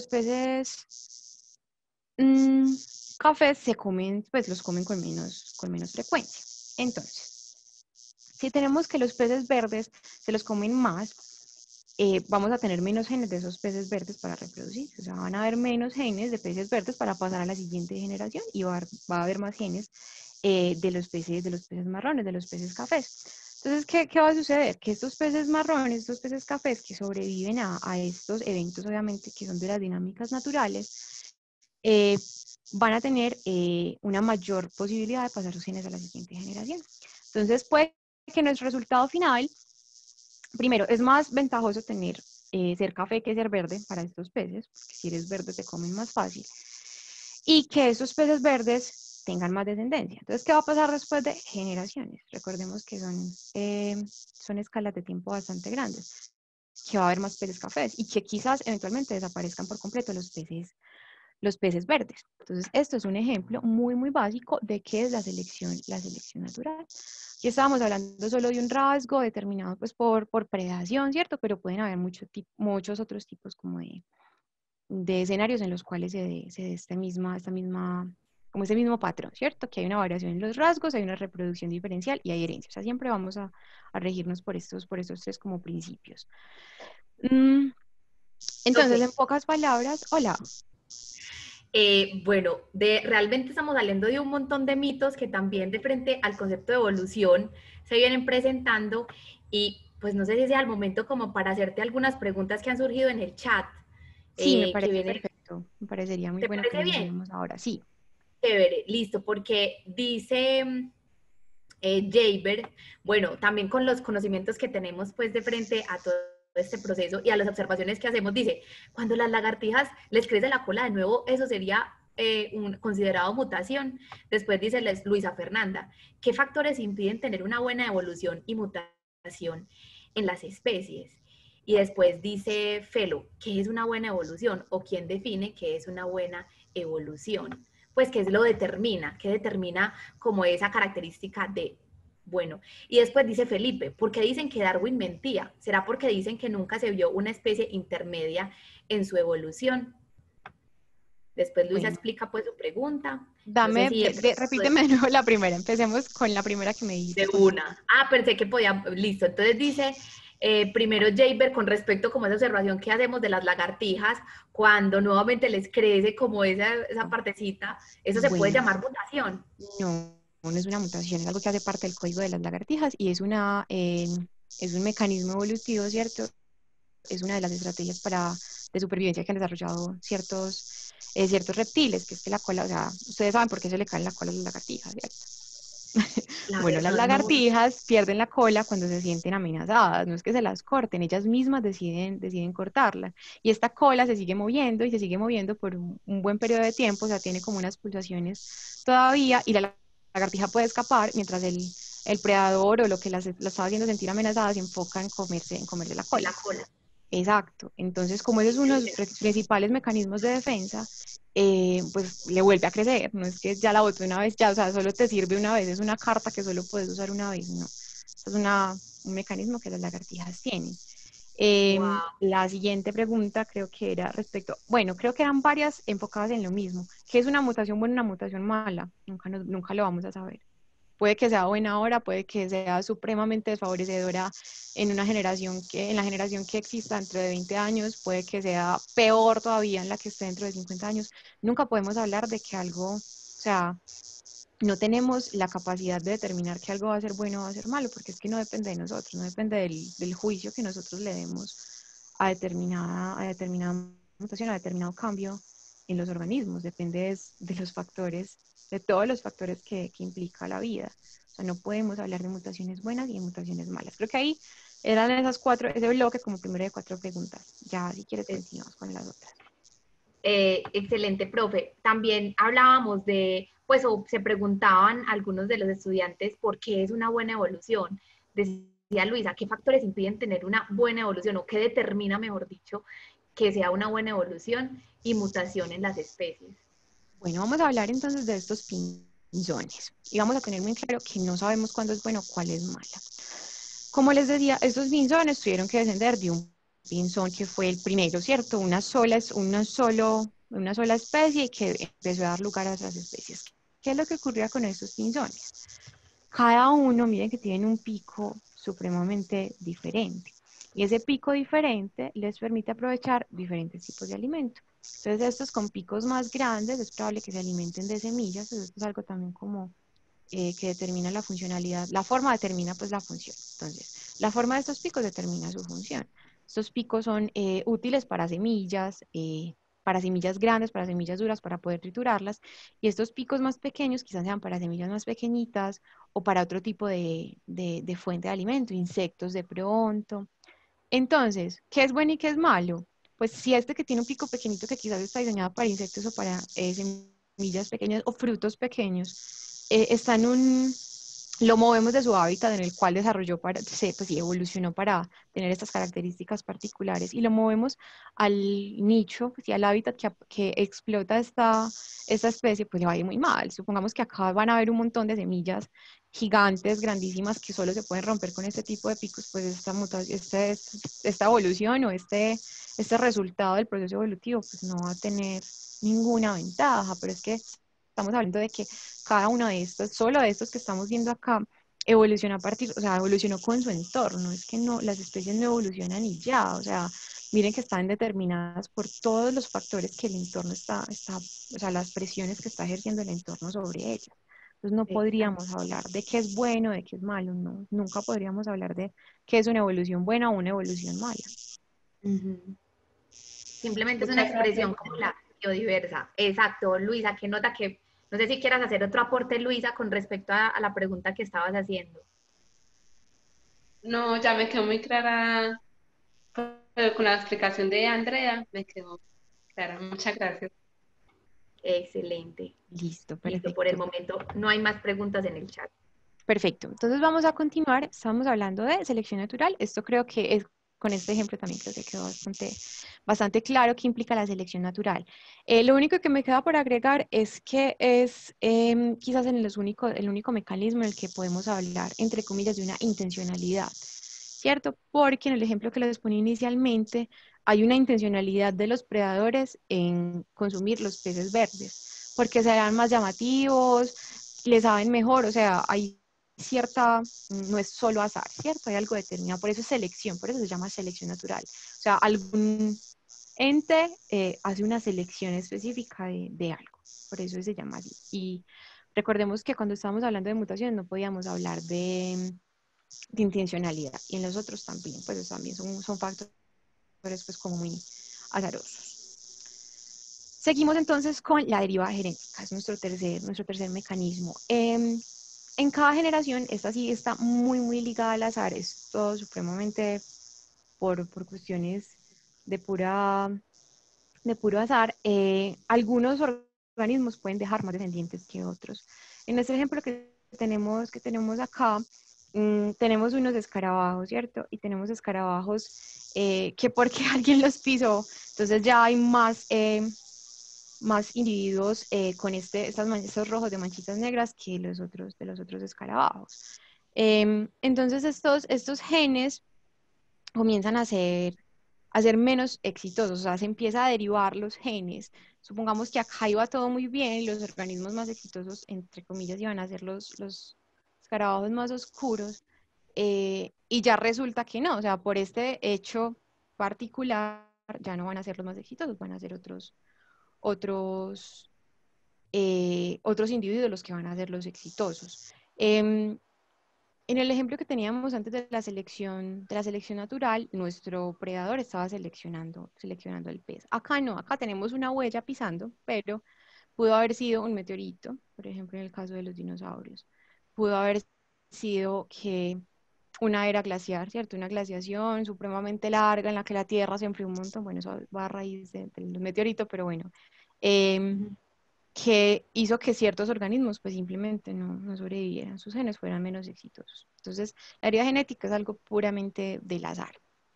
cafés pues los comen con menos frecuencia. Entonces, si tenemos que los peces verdes se los comen más, vamos a tener menos genes de esos peces verdes para reproducirse. O sea, van a haber menos genes de peces verdes para pasar a la siguiente generación y va a haber más genes de los peces marrones, de los peces cafés. Entonces, ¿qué va a suceder? Que estos peces marrones, estos peces cafés que sobreviven a estos eventos, obviamente, que son de las dinámicas naturales, van a tener una mayor posibilidad de pasar sus genes a la siguiente generación. Entonces, puede que nuestro resultado final, primero, es más ventajoso ser café que ser verde para estos peces, porque si eres verde te comen más fácil, y que estos peces verdes tengan más descendencia. Entonces, ¿qué va a pasar después de generaciones? Recordemos que son escalas de tiempo bastante grandes, que va a haber más peces cafés y que quizás eventualmente desaparezcan por completo los peces verdes. Entonces, esto es un ejemplo muy básico de qué es la selección natural. Y estábamos hablando solo de un rasgo determinado pues por predación, ¿cierto? Pero pueden haber muchos otros tipos como de escenarios en los cuales se dé ese mismo patrón, ¿cierto? Que hay una variación en los rasgos, hay una reproducción diferencial y hay herencia. O sea, siempre vamos a regirnos por estos 3 como principios. Entonces, en pocas palabras, hola. Bueno, realmente estamos hablando de un montón de mitos que también de frente al concepto de evolución se vienen presentando y pues no sé si sea el momento como para hacerte algunas preguntas que han surgido en el chat. Sí, me Que parece vienen, perfecto. Me parecería muy ¿te bueno que parece las bien? hiciéramos ahora. Sí. Chévere, listo, porque dice Jaber, bueno, también con los conocimientos que tenemos pues de frente a todo este proceso y a las observaciones que hacemos, dice, cuando las lagartijas les crece la cola de nuevo, eso sería considerado mutación. Después dice Luisa Fernanda, ¿qué factores impiden tener una buena evolución y mutación en las especies? Y después dice Felo, ¿qué es una buena evolución? ¿O quién define qué es una buena evolución? Pues qué determina como esa característica de bueno. Y después dice Felipe, ¿por qué dicen que Darwin mentía? ¿Será porque dicen que nunca se vio una especie intermedia en su evolución? Después Luisa Bueno, explica pues su pregunta. No sé dame, si de pronto repíteme de nuevo la primera. Empecemos con la primera que me de dijiste, por favor. una. Ah, pensé que podía, listo. Entonces dice, primero Jaber, con respecto como a esa observación que hacemos de las lagartijas, cuando nuevamente les crece como esa partecita, eso se puede Bueno, llamar mutación. no, no es una mutación, es algo que hace parte del código de las lagartijas y es un mecanismo evolutivo, ¿cierto? Es una de las estrategias de supervivencia que han desarrollado ciertos reptiles, que es que la cola, o sea, ustedes saben por qué se le cae la cola a las lagartijas, ¿cierto? La Bueno, las verdad, no. lagartijas pierden la cola cuando se sienten amenazadas, no es que se las corten, ellas mismas deciden cortarla. Y esta cola se sigue moviendo y se sigue moviendo por un buen periodo de tiempo, o sea, tiene como unas pulsaciones todavía y la lagartija puede escapar mientras el predador o lo que la estaba haciendo sentir amenazada se enfoca en comerse la En cola. la cola. Exacto. Entonces, como ese es uno de sus principales mecanismos de defensa, pues le vuelve a crecer. No es que ya la boté una vez, ya, o sea, solo te sirve una vez, es una carta que solo puedes usar una vez, no. Es un mecanismo que las lagartijas tienen. Wow. La siguiente pregunta creo que era respecto, bueno, creo que eran varias enfocadas en lo mismo. ¿Qué es una mutación buena y una mutación mala? Nunca lo vamos a saber. Puede que sea buena ahora, puede que sea supremamente desfavorecedora en la generación que exista dentro de 20 años, puede que sea peor todavía en la que esté dentro de 50 años. Nunca podemos hablar de que algo, o sea, no tenemos la capacidad de determinar que algo va a ser bueno o va a ser malo, porque es que no depende de nosotros, no depende del juicio que nosotros le demos a determinada mutación, a determinado cambio en los organismos, depende de los factores, de todos los factores que implica la vida. O sea, no podemos hablar de mutaciones buenas y de mutaciones malas. Creo que ahí eran ese bloque como primero de 4 preguntas. Ya, si quieres, continuamos con las otras. Excelente, profe. También hablábamos de, pues, o se preguntaban algunos de los estudiantes por qué es una buena evolución. Decía Luisa, ¿qué factores impiden tener una buena evolución o qué determina, mejor dicho, que sea una buena evolución y mutación en las especies? Bueno, vamos a hablar entonces de estos pinzones y vamos a tener muy claro que no sabemos cuándo es bueno, cuál es mala. Como les decía, estos pinzones tuvieron que descender de un pinzón que fue el primero, ¿cierto? Una sola especie que empezó a dar lugar a otras especies. ¿Qué es lo que ocurría con estos pinzones? Cada uno, miren que tienen un pico supremamente diferente. Y ese pico diferente les permite aprovechar diferentes tipos de alimentos. Entonces, estos con picos más grandes es probable que se alimenten de semillas. Entonces, esto es algo también como que determina la funcionalidad. La forma determina pues la función. Entonces, la forma de estos picos determina su función. Estos picos son útiles para semillas grandes, para semillas duras, para poder triturarlas. Y estos picos más pequeños quizás sean para semillas más pequeñitas o para otro tipo de fuente de alimento, insectos de pronto. Entonces, ¿qué es bueno y qué es malo? Pues si este que tiene un pico pequeñito que quizás está diseñado para insectos o para semillas pequeñas o frutos pequeños, está en lo movemos de su hábitat en el cual pues sí, evolucionó para tener estas características particulares y lo movemos al nicho, pues sí, al hábitat que explota esta especie, pues le va a ir muy mal. Supongamos que acá van a haber un montón de semillas gigantes, grandísimas, que solo se pueden romper con este tipo de picos, pues esta mutación, esta evolución o este resultado del proceso evolutivo, pues no va a tener ninguna ventaja, pero es que estamos hablando de que cada uno de estos, solo de estos que estamos viendo acá, evolucionó con su entorno. Es que no, las especies no evolucionan y ya, o sea, miren que están determinadas por todos los factores que el entorno o sea, las presiones que está ejerciendo el entorno sobre ellas. Entonces no Exacto. podríamos hablar de qué es bueno, de qué es malo, no, nunca podríamos hablar de qué es una evolución buena o una evolución mala. Ujú. Simplemente es una Muchas gracias. expresión como la biodiversa. Exacto, Luisa, que nota que, no sé si quieras hacer otro aporte, Luisa, con respecto a la pregunta que estabas haciendo. No, ya me quedó muy clara, pero con la explicación de Andrea me quedó clara. Muchas gracias. Excelente. Listo, Listo, por el perfecto. momento no hay más preguntas en el chat. Perfecto. Entonces vamos a continuar. Estamos hablando de selección natural. Esto creo que es, con este ejemplo también creo que quedó bastante claro qué implica la selección natural. Lo único que me queda por agregar es que es quizás el único mecanismo en el que podemos hablar, entre comillas, de una intencionalidad. ¿Cierto? Porque en el ejemplo que les ponía inicialmente, hay una intencionalidad de los predadores en consumir los peces verdes, porque serán más llamativos, les saben mejor, o sea, hay cierta, no es solo azar, ¿cierto? Hay algo determinado, por eso es selección, por eso se llama selección natural. O sea, algún ente hace una selección específica de algo, por eso se llama así. Y recordemos que cuando estábamos hablando de mutación no podíamos hablar de intencionalidad, y en los otros también, pues también son factores pues como muy azarosos. Seguimos entonces con la deriva genética, es nuestro tercer mecanismo. En cada generación, esta sí está muy ligada al azar, es todo supremamente por cuestiones de, de puro azar. Algunos organismos pueden dejar más descendientes que otros. En este ejemplo que tenemos acá, tenemos unos escarabajos, ¿cierto? Y tenemos escarabajos que porque alguien los pisó, entonces ya hay más individuos con estos rojos de manchitas negras que de los otros escarabajos. Entonces estos genes comienzan a ser menos exitosos, o sea, se empieza a derivar los genes. Supongamos que acá iba todo muy bien y los organismos más exitosos, entre comillas, iban a ser los escarabajos más oscuros, y ya resulta que no, o sea, por este hecho particular ya no van a ser los más exitosos, van a ser otros, otros individuos los que van a ser los exitosos. En el ejemplo que teníamos antes de la selección natural, nuestro predador estaba seleccionando el pez. Acá no, acá tenemos una huella pisando, pero pudo haber sido un meteorito, por ejemplo, en el caso de los dinosaurios. Pudo haber sido que una era glaciar, ¿cierto? Una glaciación supremamente larga en la que la Tierra se enfrió un montón. Bueno, eso va a raíz de los meteoritos, pero bueno. Que hizo que ciertos organismos pues simplemente no sobrevivieran, sus genes fueran menos exitosos. Entonces, la herida genética es algo puramente del azar.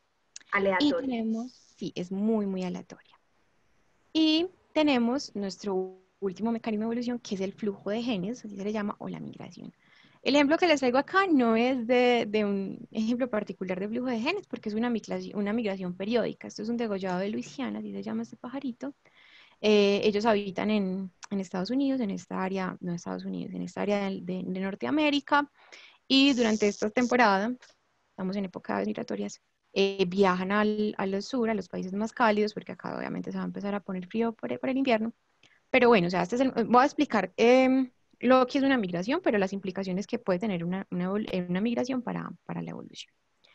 Y Aleatorio. tenemos, sí, es muy aleatoria. Y tenemos nuestro último mecanismo de evolución, que es el flujo de genes, así se le llama, o la migración. El ejemplo que les traigo acá no es de un ejemplo particular de flujo de genes, porque es una migración periódica. Esto es un degollado de Luisiana, así se llama este pajarito. Ellos habitan en Estados Unidos, en esta área, no Estados Unidos, en esta área de Norteamérica, y durante esta temporada, estamos en época de migratorias, viajan al sur, a los países más cálidos, porque acá obviamente se va a empezar a poner frío por el invierno. Pero bueno, o sea, voy a explicar lo que es una migración, pero las implicaciones que puede tener una migración para la evolución.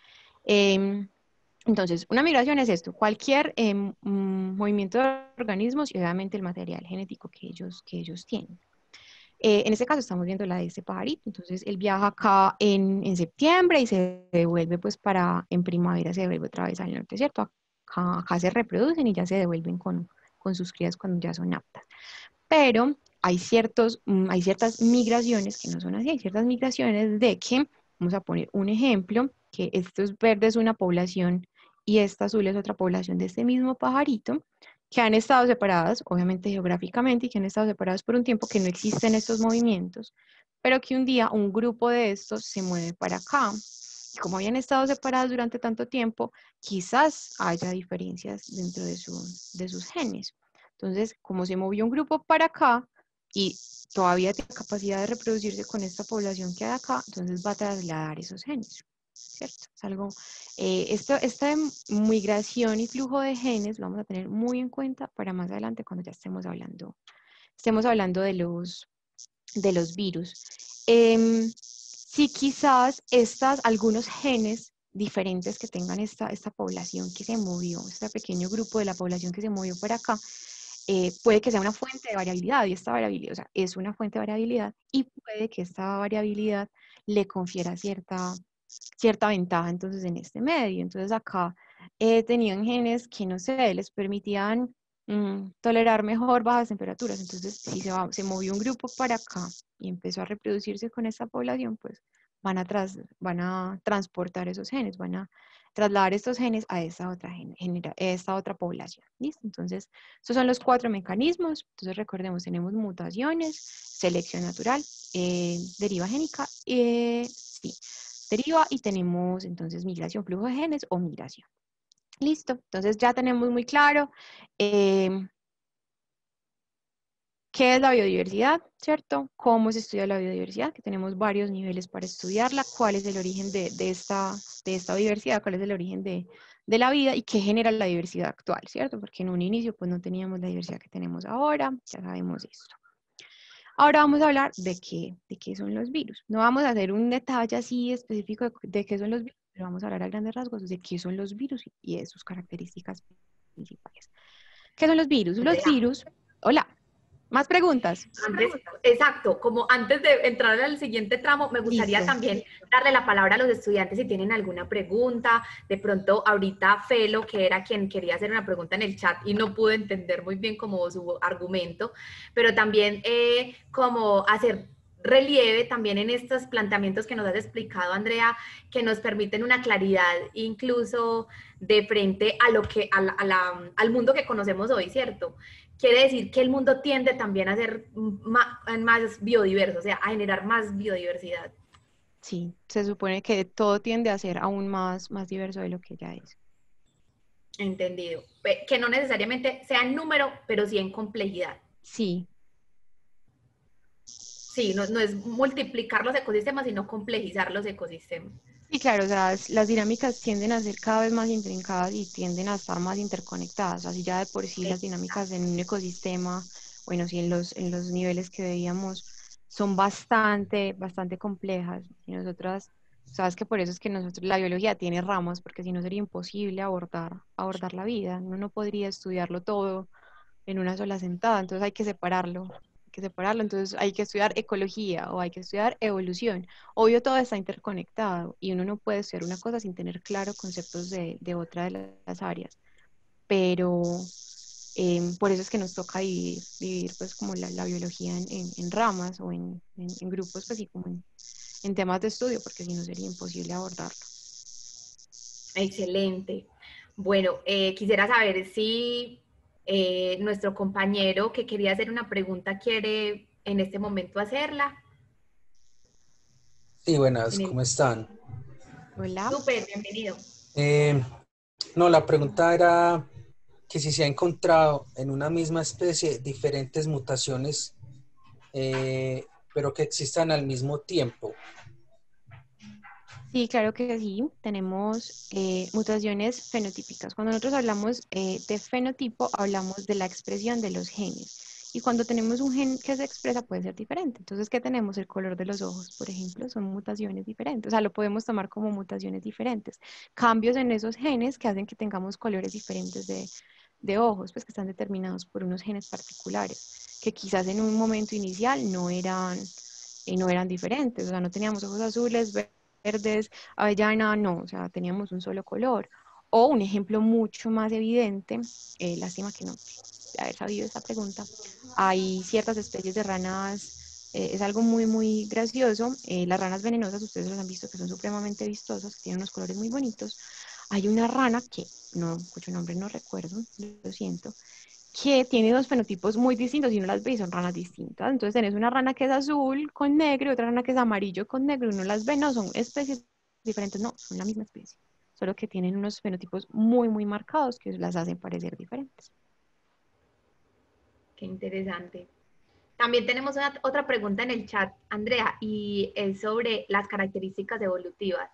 Entonces, una migración es esto, cualquier movimiento de organismos y obviamente el material genético que ellos tienen. En este caso estamos viendo la de este pajarito, entonces él viaja acá en septiembre y se devuelve pues en primavera se devuelve otra vez al norte, ¿cierto? Acá se reproducen y ya se devuelven con sus crías cuando ya son aptas. Pero hay ciertas migraciones que no son así, hay ciertas migraciones de que, vamos a poner un ejemplo, que esto es verde es una población y esta azul es otra población de este mismo pajarito, que han estado separadas, obviamente geográficamente, y que han estado separadas por un tiempo que no existen estos movimientos, pero que un día un grupo de estos se mueve para acá. Y como habían estado separadas durante tanto tiempo, quizás haya diferencias dentro de sus genes. Entonces, como se movió un grupo para acá y todavía tiene capacidad de reproducirse con esta población que hay acá, entonces va a trasladar esos genes, ¿cierto? Es algo, esta migración y flujo de genes lo vamos a tener muy en cuenta para más adelante cuando ya estemos hablando de los virus. Si quizás algunos genes diferentes que tengan esta población que se movió, este pequeño grupo de la población que se movió para acá, puede que sea una fuente de variabilidad, y esta variabilidad, o sea, es una fuente de variabilidad, y puede que esta variabilidad le confiera cierta ventaja entonces en este medio. Entonces acá tenían genes que, no sé, les permitían tolerar mejor bajas temperaturas. Entonces, si se movió un grupo para acá y empezó a reproducirse con esta población, pues van a transportar esos genes, van a trasladar estos genes a esta otra población. ¿Listo? Entonces, estos son los 4 mecanismos. Entonces, recordemos, tenemos mutaciones, selección natural, deriva génica, sí, deriva, y tenemos entonces migración, flujo de genes o migración. Listo, entonces ya tenemos muy claro qué es la biodiversidad, ¿cierto? Cómo se estudia la biodiversidad, que tenemos varios niveles para estudiarla, cuál es el origen de esta diversidad, cuál es el origen de la vida y qué genera la diversidad actual, ¿cierto? Porque en un inicio pues no teníamos la diversidad que tenemos ahora, ya sabemos esto. Ahora vamos a hablar de qué son los virus. No vamos a hacer un detalle así específico de qué son los virus, pero vamos a hablar a grandes rasgos de qué son los virus y de sus características principales. ¿Qué son los virus? Los Andrea, virus, hola, más preguntas. antes, exacto, como antes de entrar al siguiente tramo, me gustaría Listo. también darle la palabra a los estudiantes si tienen alguna pregunta. De pronto, ahorita Felo, que era quien quería hacer una pregunta en el chat y no pude entender muy bien como su argumento, pero también como hacer relieve también en estos planteamientos que nos has explicado, Andrea, que nos permiten una claridad incluso de frente a lo que al mundo que conocemos hoy, ¿cierto? Quiere decir que el mundo tiende también a ser más biodiverso, o sea, a generar más biodiversidad. Sí, se supone que todo tiende a ser aún más diverso de lo que ya es. Entendido. Que no necesariamente sea en número, pero sí en complejidad. Sí, Sí, no es multiplicar los ecosistemas, sino complejizar los ecosistemas. sí, claro, o sea, las dinámicas tienden a ser cada vez más intrincadas y tienden a estar más interconectadas. Así ya de por sí las dinámicas en un ecosistema, bueno, sí, en los niveles que veíamos, son bastante complejas. Y nosotras, sabes que por eso es que nosotros, la biología tiene ramas, porque si no sería imposible abordar la vida. Uno no podría estudiarlo todo en una sola sentada, entonces hay que separarlo. Hay que separarlo, entonces hay que estudiar ecología o hay que estudiar evolución. Obvio, todo está interconectado y uno no puede estudiar una cosa sin tener claro conceptos de otra de las áreas, pero por eso es que nos toca dividir pues como la biología en ramas o en grupos, pues y como en temas de estudio, porque si no sería imposible abordarlo. Excelente. Bueno, quisiera saber si nuestro compañero que quería hacer una pregunta quiere en este momento hacerla. Sí, buenas, En el... ¿cómo están? Hola. Súper, bienvenido. Eh, no, la pregunta era que si se ha encontrado en una misma especie diferentes mutaciones, pero que existan al mismo tiempo. Sí, claro que sí. Tenemos mutaciones fenotípicas. Cuando nosotros hablamos de fenotipo, hablamos de la expresión de los genes. Y cuando tenemos un gen que se expresa puede ser diferente. Entonces, ¿qué tenemos? El color de los ojos, por ejemplo, son mutaciones diferentes. O sea, lo podemos tomar como mutaciones diferentes. Cambios en esos genes que hacen que tengamos colores diferentes de ojos, pues que están determinados por unos genes particulares, que quizás en un momento inicial no eran diferentes. O sea, no teníamos ojos azules, verdes, avellana, no, o sea, teníamos un solo color. O un ejemplo mucho más evidente, lástima que no haber sabido esta pregunta, hay ciertas especies de ranas, es algo muy gracioso, las ranas venenosas, ustedes las han visto que son supremamente vistosas, que tienen unos colores muy bonitos. Hay una rana que, no, cuyo nombre no recuerdo, lo siento, que tiene dos fenotipos muy distintos y uno las ve y son ranas distintas. Entonces tenés una rana que es azul con negro y otra rana que es amarillo con negro y uno las ve, no, son especies diferentes, no, son la misma especie, solo que tienen unos fenotipos muy marcados que las hacen parecer diferentes. Qué interesante. También tenemos otra pregunta en el chat, Andrea, y es sobre las características evolutivas.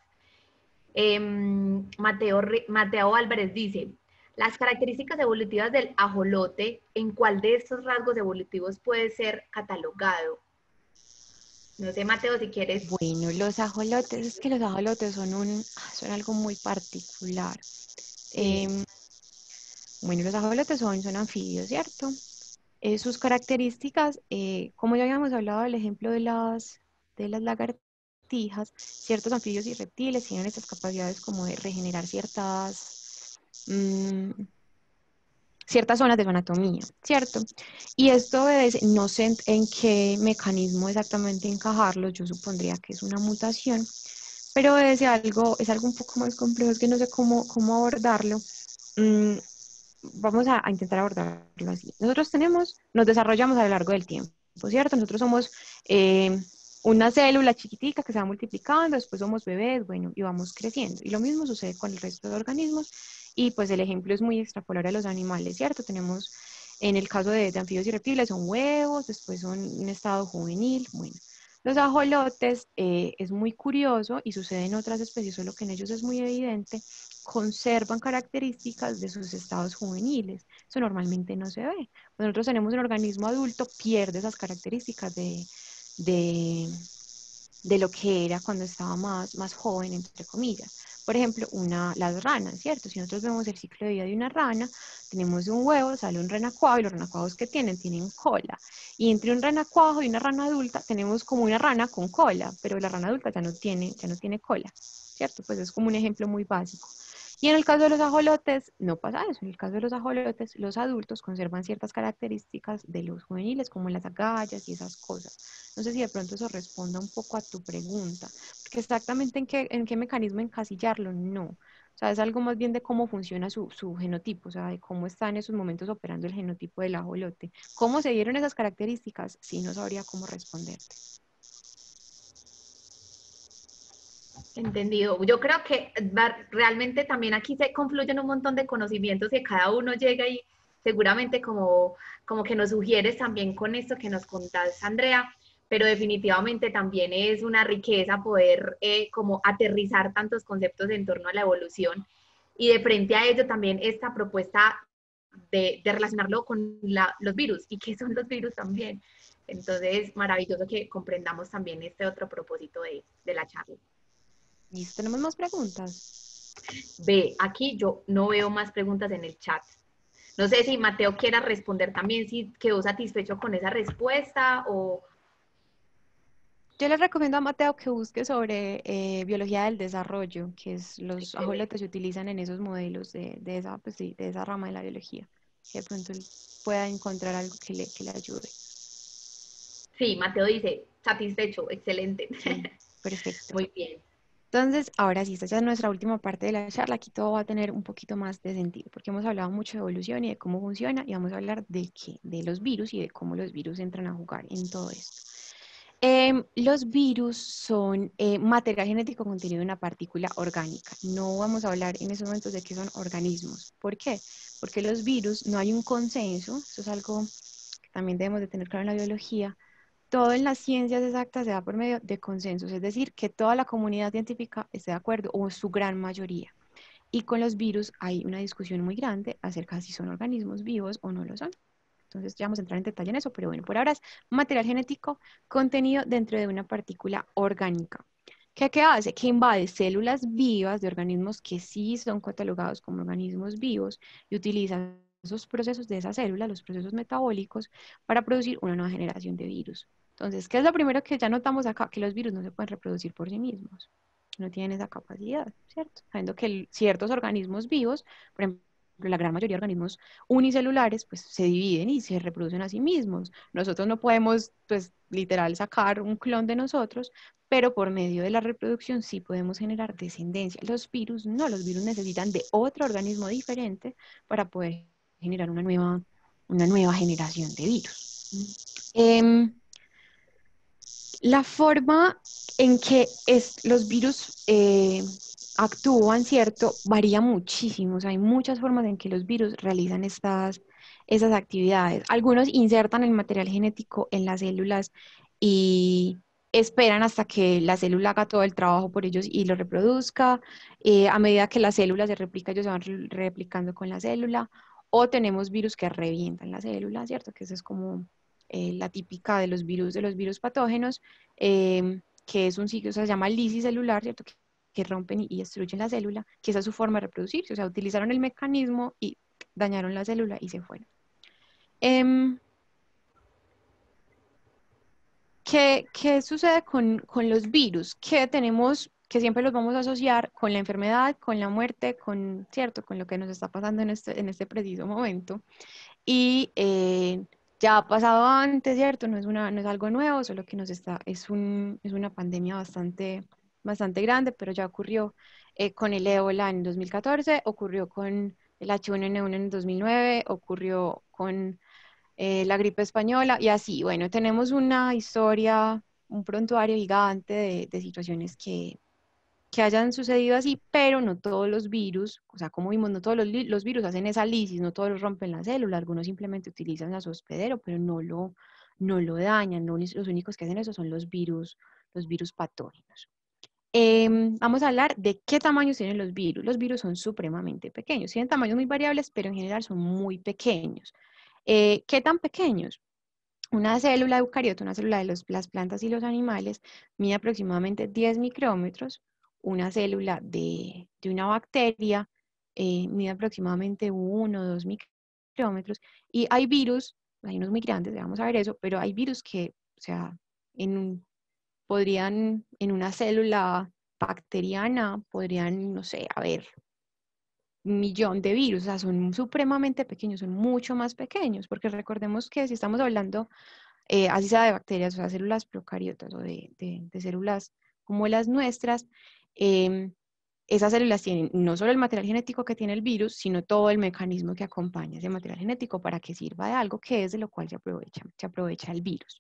Mateo Álvarez dice, las características evolutivas del ajolote, ¿en cuál de estos rasgos evolutivos puede ser catalogado? No sé, Mateo, si quieres. Bueno, los ajolotes, es que los ajolotes son algo muy particular. Sí. Em, bueno, los ajolotes son anfibios, ¿cierto? Sus características, como ya habíamos hablado del ejemplo de las lagartijas, ciertos anfibios y reptiles tienen estas capacidades como de regenerar ciertas zonas de su anatomía, ¿cierto? Y esto es, no sé en qué mecanismo exactamente encajarlo, yo supondría que es una mutación, pero es algo un poco más complejo, es que no sé cómo abordarlo. Mm, Vamos a intentar abordarlo así. Nosotros nos desarrollamos a lo largo del tiempo, ¿cierto? Nosotros somos una célula chiquitica que se va multiplicando, después somos bebés, bueno, y vamos creciendo. Y lo mismo sucede con el resto de organismos y pues el ejemplo es muy extrapolable a los animales, ¿cierto? Tenemos, en el caso de anfibios y reptiles, son huevos, después son un estado juvenil, bueno. Los ajolotes es muy curioso y sucede en otras especies, solo que en ellos es muy evidente, conservan características de sus estados juveniles. Eso normalmente no se ve. Cuando nosotros tenemos un organismo adulto, pierde esas características de, de lo que era cuando estaba más joven, entre comillas. Por ejemplo, las ranas, ¿cierto? Si nosotros vemos el ciclo de vida de una rana, tenemos de un huevo, sale un renacuajo, y los renacuajos que tienen cola. Y entre un renacuajo y una rana adulta tenemos como una rana con cola, pero la rana adulta ya no tiene cola, ¿cierto? Pues es como un ejemplo muy básico. Y en el caso de los ajolotes, no pasa eso. En el caso de los ajolotes, los adultos conservan ciertas características de los juveniles, como las agallas y esas cosas. No sé si de pronto eso responda un poco a tu pregunta, porque exactamente en qué mecanismo encasillarlo, no. O sea, es algo más bien de cómo funciona su genotipo, o sea, de cómo está en esos momentos operando el genotipo del ajolote. ¿Cómo se dieron esas características? Sí, no sabría cómo responderte. Entendido. Yo creo que realmente también aquí se confluyen un montón de conocimientos que cada uno llega y seguramente como que nos sugieres también con esto que nos contás, Andrea, pero definitivamente también es una riqueza poder como aterrizar tantos conceptos en torno a la evolución y de frente a ello también esta propuesta de relacionarlo con los virus y qué son los virus también. Entonces, maravilloso que comprendamos también este otro propósito de la charla. ¿Listo? ¿Tenemos más preguntas? Ve, aquí yo no veo más preguntas en el chat. No sé si Mateo quiera responder también, si quedó satisfecho con esa respuesta o... Yo les recomiendo a Mateo que busque sobre biología del desarrollo, que es los Excelente. ajolotes se utilizan en esos modelos esa, pues sí, de esa rama de la biología. Que de pronto él pueda encontrar algo que le ayude. Sí, Mateo dice, satisfecho, excelente. Sí, perfecto. Muy bien. Entonces, ahora sí, esta ya es nuestra última parte de la charla. Aquí todo va a tener un poquito más de sentido, porque hemos hablado mucho de evolución y de cómo funciona, y vamos a hablar de qué, de los virus y de cómo los virus entran a jugar en todo esto. Los virus son material genético contenido en una partícula orgánica. No vamos a hablar en esos momentos de qué son organismos. ¿Por qué? Porque los virus no hay un consenso, eso es algo que también debemos de tener claro en la biología. Todo en las ciencias exactas se da por medio de consensos, es decir, que toda la comunidad científica esté de acuerdo, o su gran mayoría. Y con los virus hay una discusión muy grande acerca de si son organismos vivos o no lo son. Entonces ya vamos a entrar en detalle en eso, pero bueno, por ahora es material genético contenido dentro de una partícula orgánica. ¿Qué hace? Que invade células vivas de organismos que sí son catalogados como organismos vivos y utiliza esos procesos de esas células, los procesos metabólicos, para producir una nueva generación de virus. Entonces, ¿qué es lo primero que ya notamos acá? Que los virus no se pueden reproducir por sí mismos. No tienen esa capacidad, ¿cierto? Sabiendo que ciertos organismos vivos, por ejemplo, la gran mayoría de organismos unicelulares, pues se dividen y se reproducen a sí mismos. Nosotros no podemos, pues, literal, sacar un clon de nosotros, pero por medio de la reproducción sí podemos generar descendencia. Los virus no, los virus necesitan de otro organismo diferente para poder generar una nueva generación de virus. La forma en que los virus actúan, ¿cierto? Varía muchísimo. O sea, hay muchas formas en que los virus realizan esas actividades. Algunos insertan el material genético en las células y esperan hasta que la célula haga todo el trabajo por ellos y lo reproduzca. A medida que la célula se replica, ellos se van replicando con la célula. O tenemos virus que revientan la célula, ¿cierto? Que eso es como la típica de los virus patógenos, que es un ciclo, o sea, se llama lisis celular, ¿cierto? Que rompen y destruyen la célula, que esa es su forma de reproducirse, o sea, utilizaron el mecanismo y dañaron la célula y se fueron. Em, ¿qué sucede con los virus? Que tenemos, que siempre los vamos a asociar con la enfermedad, con la muerte, ¿cierto? Con lo que nos está pasando en este preciso momento. Y ya ha pasado antes, ¿cierto? No es algo nuevo, solo que es una pandemia bastante grande, pero ya ocurrió con el ébola en 2014, ocurrió con el H1N1 en 2009, ocurrió con la gripe española y así. Bueno, tenemos una historia, un prontuario gigante de situaciones que que hayan sucedido así, pero no todos los virus, o sea, como vimos, no todos los virus hacen esa lisis, no todos los rompen la célula, algunos simplemente utilizan a su hospedero, pero no lo dañan, los únicos que hacen eso son los virus patógenos. Vamos a hablar de qué tamaños tienen los virus. Los virus son supremamente pequeños, tienen tamaños muy variables, pero en general son muy pequeños. ¿Qué tan pequeños? Una célula eucariota, una célula de las plantas y los animales, mide aproximadamente 10 micrómetros. Una célula de una bacteria mide aproximadamente 1 o 2 micrómetros. Y hay virus, hay unos muy grandes, vamos a ver eso, pero hay virus que, o sea, podrían, en una célula bacteriana, podrían, no sé, haber 1.000.000 de virus, o sea, son supremamente pequeños, son mucho más pequeños, porque recordemos que si estamos hablando, así sea de bacterias, o sea, células procariotas o de células como las nuestras, esas células tienen no solo el material genético que tiene el virus, sino todo el mecanismo que acompaña ese material genético para que sirva de algo que es de lo cual se aprovecha el virus.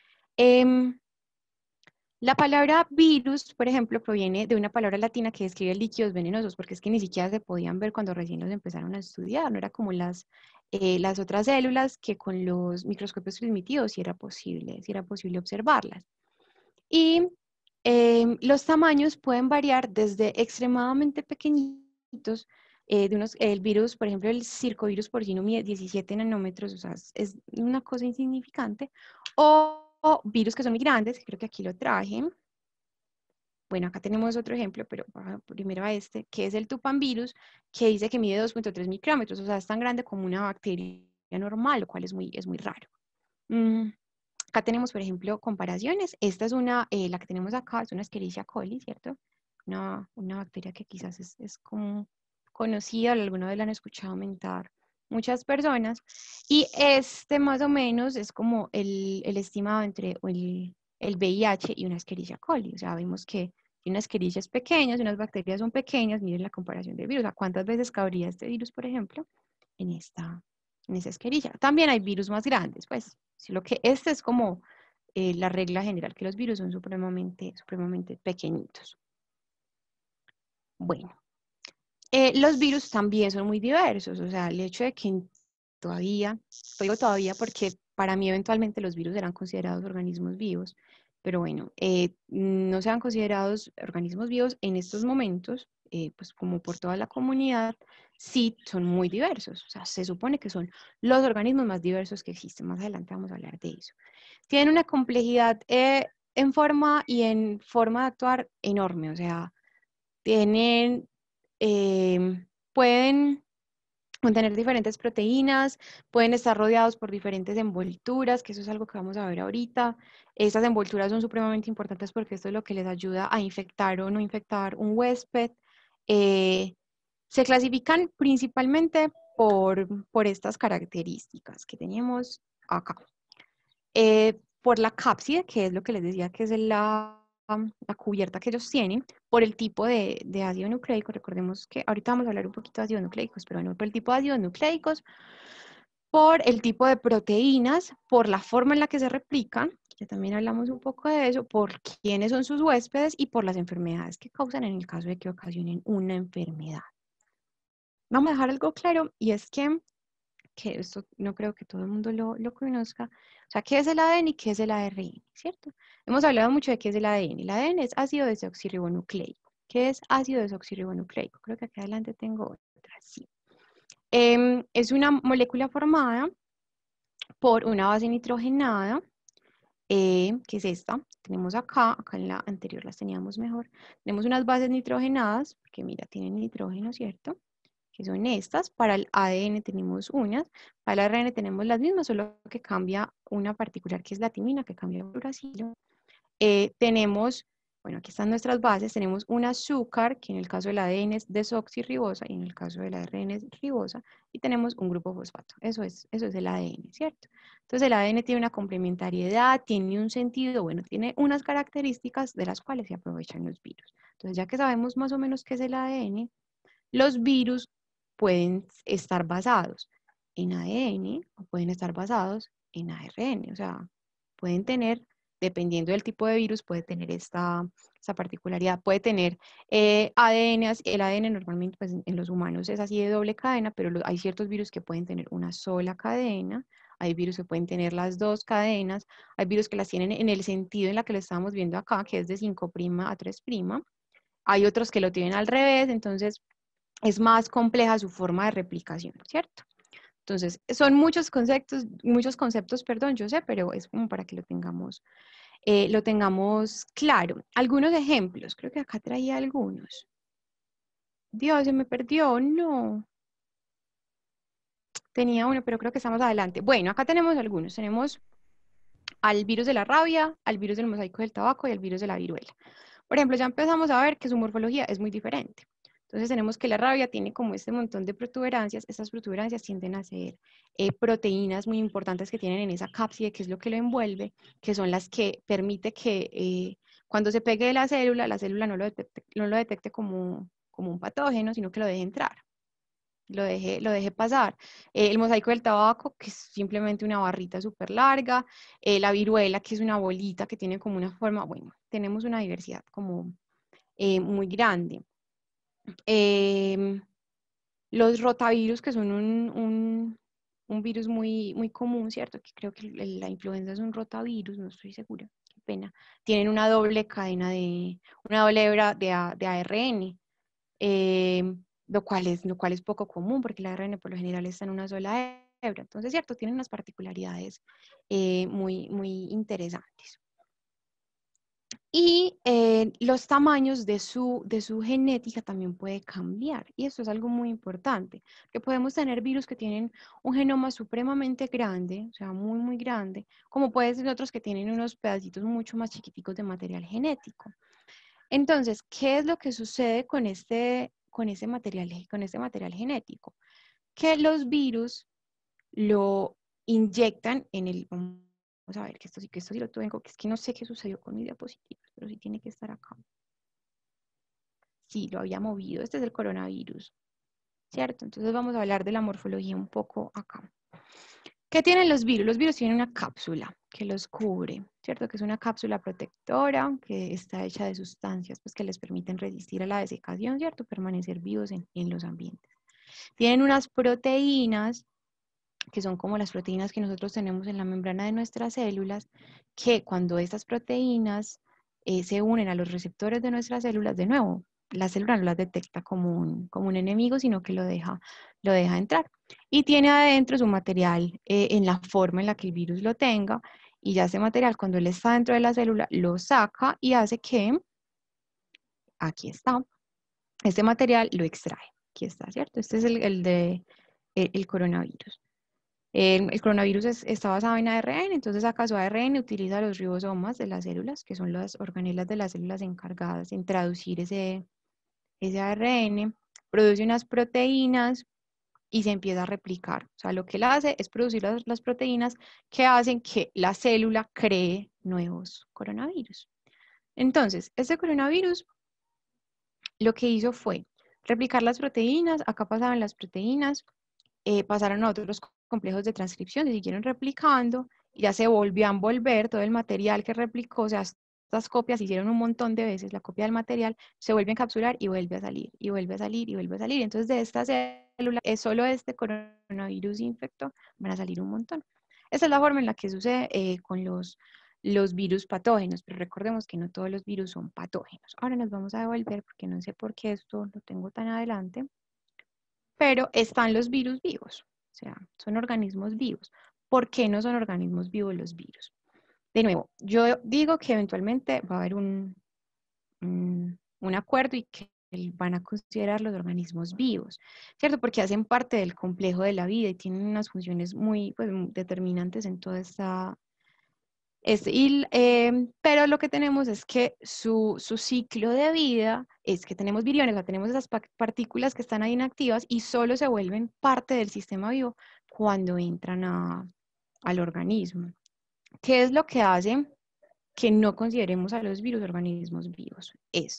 La palabra virus, por ejemplo, proviene de una palabra latina que describe líquidos venenosos, porque es que ni siquiera se podían ver cuando recién los empezaron a estudiar, no era como las otras células que con los microscopios primitivos sí era posible observarlas. Y los tamaños pueden variar desde extremadamente pequeñitos, el virus, por ejemplo, el circovirus porcino mide 17 nanómetros, o sea, es una cosa insignificante, o virus que son muy grandes, que creo que aquí lo traje. Bueno, acá tenemos otro ejemplo, pero primero a este, que es el tupamvirus, que dice que mide 2.3 micrómetros, o sea, es tan grande como una bacteria normal, lo cual es muy raro. Acá tenemos, por ejemplo, comparaciones. Esta es la que tenemos acá, es una Escherichia coli, ¿cierto? Una bacteria que quizás es como conocida, alguna vez la han escuchado mentar muchas personas. Y este más o menos es como el estimado entre el VIH y una Escherichia coli. O sea, vemos que unas Escherichia es pequeñas, unas bacterias son pequeñas, miren la comparación del virus. ¿A cuántas veces cabría este virus, por ejemplo, en esa Escherichia? También hay virus más grandes, pues. Esta es como la regla general, que los virus son supremamente pequeñitos. Bueno, los virus también son muy diversos, o sea, el hecho de que todavía, digo todavía porque para mí eventualmente los virus eran considerados organismos vivos, pero bueno, no sean considerados organismos vivos en estos momentos, pues como por toda la comunidad, sí son muy diversos, o sea, se supone que son los organismos más diversos que existen. Más adelante vamos a hablar de eso. Tienen una complejidad en forma y en forma de actuar enorme, o sea, pueden contener diferentes proteínas, pueden estar rodeados por diferentes envolturas, que eso es algo que vamos a ver ahorita. Estas envolturas son supremamente importantes porque esto es lo que les ayuda a infectar o no infectar un huésped. Se clasifican principalmente por estas características que tenemos acá. Por la cápside, que es lo que les decía que es la cubierta que ellos tienen, por el tipo de ácido nucleico. Recordemos que ahorita vamos a hablar un poquito de ácidos nucleicos, pero bueno, por el tipo de ácidos nucleicos, por el tipo de proteínas, por la forma en la que se replican, que también hablamos un poco de eso, por quiénes son sus huéspedes y por las enfermedades que causan en el caso de que ocasionen una enfermedad. Vamos a dejar algo claro, y es que esto no creo que todo el mundo lo conozca. O sea, ¿qué es el ADN y qué es el ARN? ¿Cierto? Hemos hablado mucho de qué es el ADN. El ADN es ácido desoxirribonucleico. ¿Qué es ácido desoxirribonucleico? Creo que aquí adelante tengo otra, sí. Es una molécula formada por una base nitrogenada, que es esta. Tenemos acá en la anterior las teníamos mejor. Tenemos unas bases nitrogenadas, porque mira, tienen nitrógeno, ¿cierto? Que son estas. Para el ADN tenemos unas, para el ARN tenemos las mismas, solo que cambia una particular que es la timina, que cambia el uracilo. Tenemos, bueno, aquí están nuestras bases, tenemos un azúcar, que en el caso del ADN es desoxirribosa y en el caso del ARN es ribosa, y tenemos un grupo fosfato. Eso es el ADN, ¿cierto? Entonces el ADN tiene una complementariedad, tiene un sentido, bueno, tiene unas características de las cuales se aprovechan los virus. Entonces ya que sabemos más o menos qué es el ADN, los virus pueden estar basados en ADN o pueden estar basados en ARN, o sea, pueden tener dependiendo del tipo de virus, puede tener esta particularidad. Puede tener ADN, el ADN normalmente pues, en los humanos es así de doble cadena, pero hay ciertos virus que pueden tener una sola cadena, hay virus que pueden tener las dos cadenas, hay virus que las tienen en el sentido en la que lo estamos viendo acá, que es de 5' a 3', hay otros que lo tienen al revés, entonces es más compleja su forma de replicación, ¿cierto? Entonces, son muchos conceptos, perdón, yo sé, pero es como para que lo tengamos claro. Algunos ejemplos, creo que acá traía algunos. Dios, se me perdió, no. Tenía uno, pero creo que estamos adelante. Bueno, acá tenemos algunos. Tenemos al virus de la rabia, al virus del mosaico del tabaco y al virus de la viruela. Por ejemplo, ya empezamos a ver que su morfología es muy diferente. Entonces tenemos que la rabia tiene como este montón de protuberancias. Estas protuberancias tienden a ser proteínas muy importantes que tienen en esa cápside, que es lo que lo envuelve, que son las que permite que cuando se pegue la célula no lo detecte como un patógeno, sino que lo deje entrar, lo deje pasar. El mosaico del tabaco, que es simplemente una barrita súper larga. La viruela, que es una bolita que tiene como una forma, bueno, tenemos una diversidad como muy grande. Los rotavirus, que son un virus muy común, ¿cierto? Que creo que la influenza es un rotavirus, no estoy segura, qué pena. Tienen una doble cadena una doble hebra de ARN, lo cual es poco común, porque el ARN por lo general está en una sola hebra. Entonces, ¿cierto? Tienen unas particularidades muy interesantes. Y los tamaños de su genética también puede cambiar. Y eso es algo muy importante, que podemos tener virus que tienen un genoma supremamente grande, o sea, muy grande, como pueden ser otros que tienen unos pedacitos mucho más chiquiticos de material genético. Entonces, ¿qué es lo que sucede con este material genético? Que los virus lo inyectan en el... Vamos a ver, que esto sí lo tengo, que es que no sé qué sucedió con mi diapositiva, pero sí tiene que estar acá. Sí, lo había movido. Este es el coronavirus, ¿cierto? Entonces vamos a hablar de la morfología un poco acá. ¿Qué tienen los virus? Los virus tienen una cápsula que los cubre, ¿cierto? Que es una cápsula protectora que está hecha de sustancias pues, que les permiten resistir a la desecación, ¿cierto? Permanecer vivos en los ambientes. Tienen unas proteínas que son como las proteínas que nosotros tenemos en la membrana de nuestras células, que cuando estas proteínas se unen a los receptores de nuestras células, de nuevo, la célula no las detecta como un enemigo, sino que lo deja entrar. Y tiene adentro su material en la forma en la que el virus lo tenga, y ya ese material, cuando él está dentro de la célula, lo saca y hace que, aquí está, este material lo extrae. Aquí está, ¿cierto? Este es el coronavirus. El coronavirus está basado en ARN, entonces acá su ARN utiliza los ribosomas de las células, que son las organelas de las células encargadas en traducir ese ARN, produce unas proteínas y se empieza a replicar. O sea, lo que él hace es producir las proteínas que hacen que la célula cree nuevos coronavirus. Entonces, este coronavirus lo que hizo fue replicar las proteínas, acá pasaban las proteínas, pasaron a otros complejos de transcripción, se siguieron replicando, y ya se volvió a envolver todo el material que replicó, o sea, estas copias se hicieron un montón de veces, la copia del material se vuelve a encapsular y vuelve a salir, y vuelve a salir, y vuelve a salir. Entonces, de esta célula, es solo este coronavirus infectó, van a salir un montón. Esa es la forma en la que sucede con los virus patógenos, pero recordemos que no todos los virus son patógenos. Ahora nos vamos a devolver, porque no sé por qué esto lo tengo tan adelante, pero están los virus vivos, o sea, son organismos vivos. ¿Por qué no son organismos vivos los virus? De nuevo, yo digo que eventualmente va a haber un acuerdo y que van a considerar los organismos vivos, ¿cierto? Porque hacen parte del complejo de la vida y tienen unas funciones muy determinantes en toda esta... pero lo que tenemos es que su ciclo de vida es que tenemos viriones, o sea, tenemos esas partículas que están ahí inactivas y solo se vuelven parte del sistema vivo cuando entran al organismo. ¿Qué es lo que hace que no consideremos a los virus organismos vivos? Esto.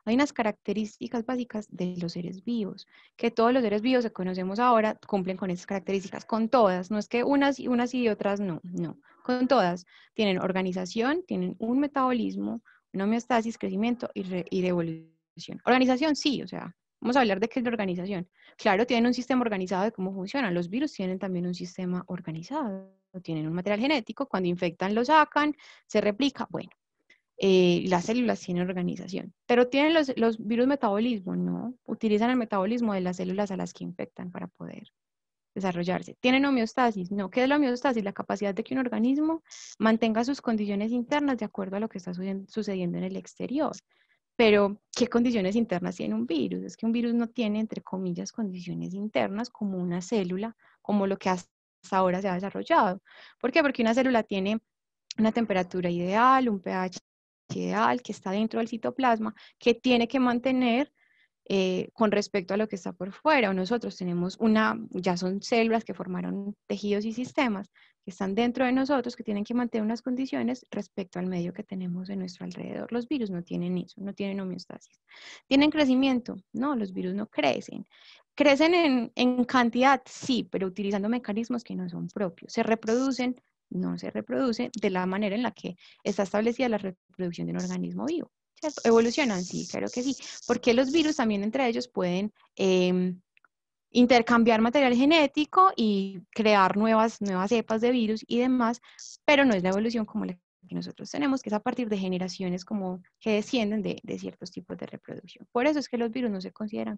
Hay unas características básicas de los seres vivos, que todos los seres vivos que conocemos ahora cumplen con esas características, con todas, no es que unas y otras no, no, con todas. Tienen organización, tienen un metabolismo, una homeostasis, crecimiento y devolución. Organización sí, o sea, vamos a hablar de qué es la organización. Claro, tienen un sistema organizado de cómo funcionan. Los virus tienen también un sistema organizado, tienen un material genético, cuando infectan lo sacan, se replica, bueno. Las células tienen organización, pero tienen los virus metabolismo, no, utilizan el metabolismo de las células a las que infectan para poder desarrollarse. ¿Tienen homeostasis? No. ¿Qué es la homeostasis? La capacidad de que un organismo mantenga sus condiciones internas de acuerdo a lo que está sucediendo en el exterior. Pero, ¿qué condiciones internas tiene un virus? Es que un virus no tiene, entre comillas, condiciones internas como una célula, como lo que hasta ahora se ha desarrollado. ¿Por qué? Porque una célula tiene una temperatura ideal, un pH ideal, que está dentro del citoplasma, que tiene que mantener con respecto a lo que está por fuera. O nosotros tenemos ya son células que formaron tejidos y sistemas que están dentro de nosotros, que tienen que mantener unas condiciones respecto al medio que tenemos en nuestro alrededor. Los virus no tienen eso, no tienen homeostasis. ¿Tienen crecimiento? No, los virus no crecen. ¿Crecen en cantidad? Sí, pero utilizando mecanismos que no son propios. ¿Se reproducen? No se reproducen de la manera en la que está establecida la reproducción de un organismo vivo. ¿Cierto? ¿Evolucionan? Sí, claro que sí. Porque los virus también entre ellos pueden intercambiar material genético y crear nuevas cepas de virus y demás, pero no es la evolución como la que nosotros tenemos, que es a partir de generaciones como que descienden de ciertos tipos de reproducción. Por eso es que los virus no se consideran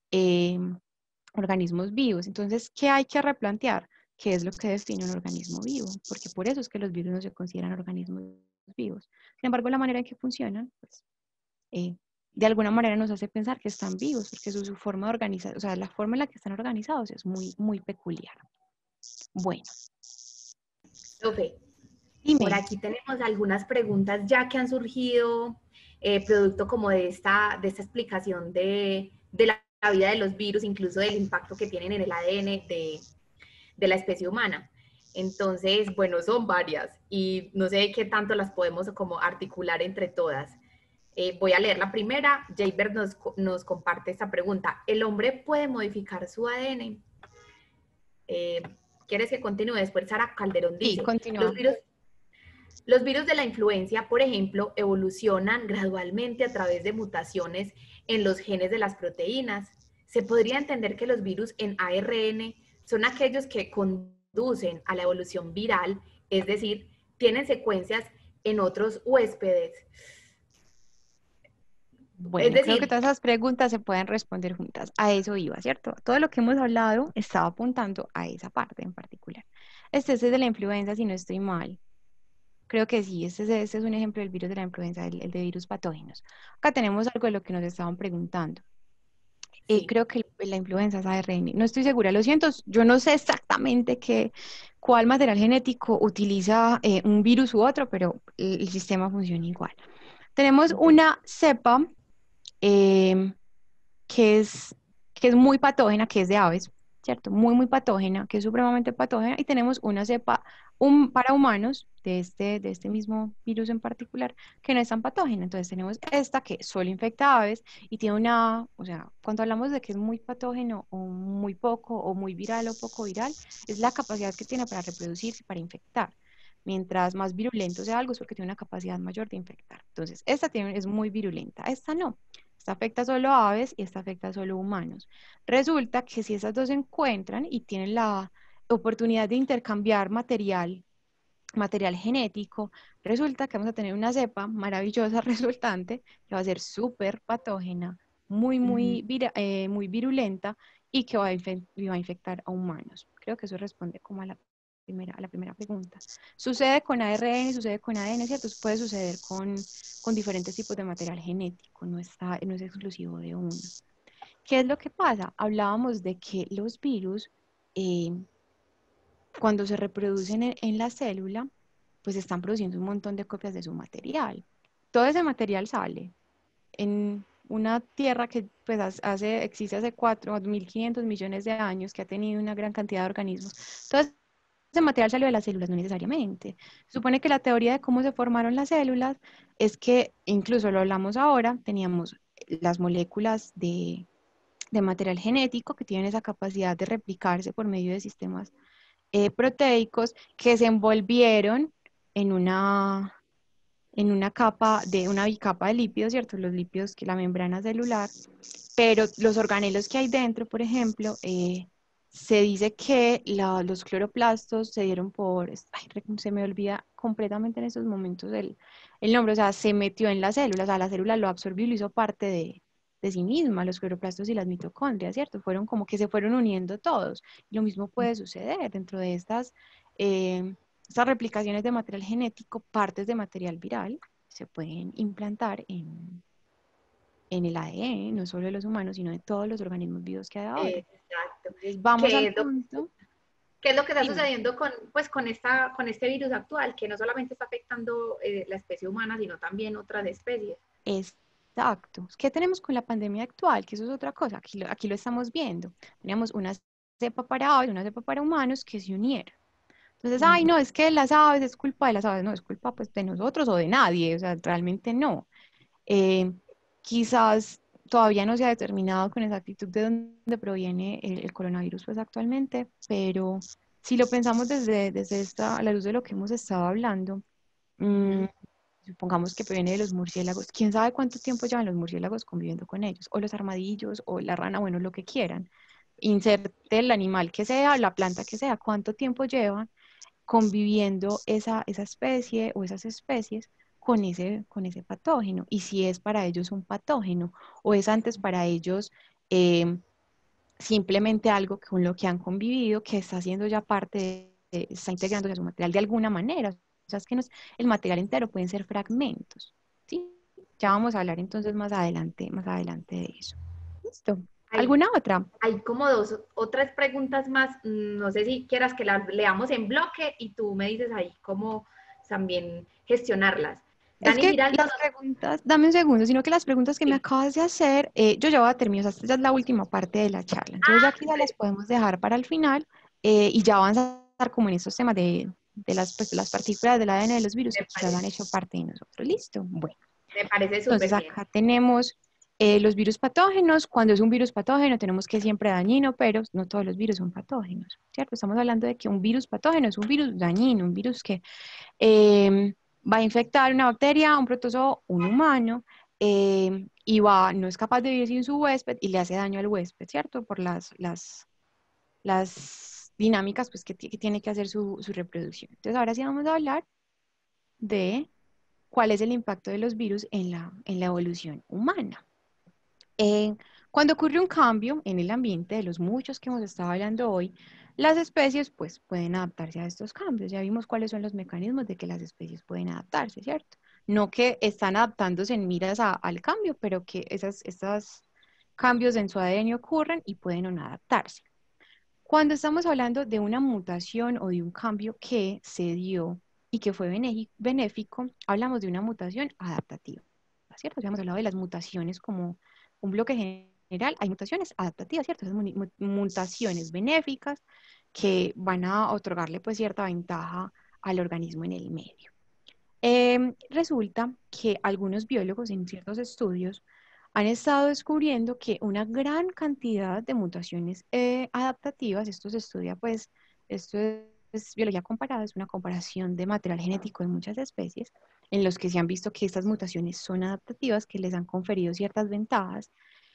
organismos vivos. Entonces, ¿qué hay que replantear? ¿Qué es lo que define un organismo vivo? Porque por eso es que los virus no se consideran organismos vivos. Sin embargo, la manera en que funcionan, pues, de alguna manera nos hace pensar que están vivos, porque su forma de organizar, o sea, la forma en la que están organizados es muy, muy peculiar. Bueno. Profe, Dime. por aquí tenemos algunas preguntas ya que han surgido producto como de esta explicación de la vida de los virus, incluso del impacto que tienen en el ADN de la especie humana. Entonces, bueno, son varias y no sé qué tanto las podemos como articular entre todas. Voy a leer la primera. Jaybert nos comparte esta pregunta. ¿El hombre puede modificar su ADN? ¿Quieres que continúe? Después Sara Calderón dice, sí, continúa. Los virus de la influenza, por ejemplo, evolucionan gradualmente a través de mutaciones en los genes de las proteínas. ¿Se podría entender que los virus en ARN son aquellos que conducen a la evolución viral, es decir, tienen secuencias en otros huéspedes? Bueno, Es decir, creo que todas esas preguntas se pueden responder juntas. A eso iba, ¿cierto? Todo lo que hemos hablado estaba apuntando a esa parte en particular. Este es de la influenza, si no estoy mal. Creo que sí, este es un ejemplo del virus de la influenza, el de virus patógenos. Acá tenemos algo de lo que nos estaban preguntando. sí. Creo que la influenza es ARN. No estoy segura, lo siento, yo no sé exactamente cuál material genético utiliza un virus u otro, pero el sistema funciona igual. Tenemos una cepa que es muy patógena, que es de aves, ¿cierto? Muy, muy patógena, que es supremamente patógena, y tenemos una cepa para humanos de este mismo virus en particular, que no es tan patógena. Entonces tenemos esta que solo infecta aves y tiene o sea, cuando hablamos de que es muy patógeno o muy poco, o muy viral o poco viral, es la capacidad que tiene para reproducirse, para infectar. Mientras más virulento sea algo, es porque tiene una capacidad mayor de infectar. Entonces, esta es muy virulenta, esta no. Esta afecta solo a aves y esta afecta solo a humanos. Resulta que si esas dos se encuentran y tienen la oportunidad de intercambiar material genético, resulta que vamos a tener una cepa maravillosa resultante que va a ser súper patógena, muy, muy, muy virulenta y que va a infectar a humanos. Creo que eso responde como a la primera pregunta. Sucede con ARN, sucede con ADN, ¿cierto? Puede suceder con diferentes tipos de material genético, no es exclusivo de uno. ¿Qué es lo que pasa? Hablábamos de que los virus, cuando se reproducen en la célula, pues están produciendo un montón de copias de su material. Todo ese material sale en una tierra que pues, existe hace 4.500 millones de años, que ha tenido una gran cantidad de organismos. Entonces, ese material salió de las células, no necesariamente. Se supone que la teoría de cómo se formaron las células es que, incluso lo hablamos ahora, teníamos las moléculas de material genético que tienen esa capacidad de replicarse por medio de sistemas proteicos que se envolvieron en una capa una bicapa de lípidos, ¿cierto? Los lípidos que la membrana celular, pero los organelos que hay dentro, por ejemplo, se dice que los cloroplastos se dieron por, se me olvida completamente en estos momentos el nombre, o sea, se metió en la célula, o sea, la célula lo absorbió y lo hizo parte de sí misma, los cloroplastos y las mitocondrias, ¿cierto? Fueron como que se fueron uniendo todos. Y lo mismo puede suceder dentro de estas replicaciones de material genético, partes de material viral, se pueden implantar en el ADN, no solo de los humanos, sino de todos los organismos vivos que hay ahora. Exacto. Entonces, vamos al punto. ¿Qué es lo que está Dime. sucediendo con este virus actual, que no solamente está afectando la especie humana, sino también otras especies? Exacto. ¿Qué tenemos con la pandemia actual? Que eso es otra cosa. Aquí lo estamos viendo. Teníamos una cepa para aves, una cepa para humanos que se unieron. Entonces, ay, no, es que las aves, es culpa de las aves, no, es culpa pues de nosotros o de nadie, o sea, realmente no. Quizás todavía no se ha determinado con exactitud de dónde proviene el coronavirus pues actualmente, pero si lo pensamos desde a la luz de lo que hemos estado hablando, supongamos que proviene de los murciélagos, ¿quién sabe cuánto tiempo llevan los murciélagos conviviendo con ellos? O los armadillos, o la rana, bueno, lo que quieran. Inserte el animal que sea, la planta que sea, cuánto tiempo llevan conviviendo esa especie o esas especies con ese patógeno, y si es para ellos un patógeno o es antes para ellos simplemente algo con lo que han convivido, que está haciendo ya parte, está integrándose a su material de alguna manera. O sea, es que no es el material entero, pueden ser fragmentos, ¿sí? Ya vamos a hablar entonces más adelante de eso. ¿Listo? ¿Alguna otra? Hay como dos o tres preguntas más, no sé si quieras que las leamos en bloque y tú me dices ahí cómo también gestionarlas. Es Dani que Giraldo las preguntas, dame un segundo, sino que las preguntas que me acabas de hacer, yo ya voy a terminar, o sea, esta ya es la última parte de la charla. Entonces ya quizá las podemos dejar para el final y ya van a estar como en estos temas de las partículas del ADN de los virus que quizás han hecho parte de nosotros. ¿Listo? Bueno, me parece entonces súper bien. acá tenemos los virus patógenos. Cuando es un virus patógeno tenemos que siempre dañino, pero no todos los virus son patógenos, ¿cierto? Estamos hablando de que un virus patógeno es un virus dañino, un virus que va a infectar una bacteria, un protozoo, un humano, y no es capaz de vivir sin su huésped y le hace daño al huésped, ¿cierto? Por las dinámicas pues, que tiene que hacer su reproducción. Entonces, ahora sí vamos a hablar de cuál es el impacto de los virus en la evolución humana. Cuando ocurre un cambio en el ambiente, de los muchos que hemos estado hablando hoy, las especies pues pueden adaptarse a estos cambios. Ya vimos cuáles son los mecanismos de que las especies pueden adaptarse, ¿cierto? No que están adaptándose en miras al cambio, pero que esos cambios en su ADN ocurren y pueden o no adaptarse. Cuando estamos hablando de una mutación o de un cambio que se dio y que fue benéfico, hablamos de una mutación adaptativa, ¿cierto? Ya hemos hablado de las mutaciones como un bloque general, hay mutaciones adaptativas, ¿cierto? Esas mutaciones benéficas que van a otorgarle pues cierta ventaja al organismo en el medio. Resulta que algunos biólogos en ciertos estudios han estado descubriendo que una gran cantidad de mutaciones adaptativas, esto se estudia pues, esto es biología comparada, es una comparación de material genético de muchas especies, en los que se han visto que estas mutaciones son adaptativas, que les han conferido ciertas ventajas,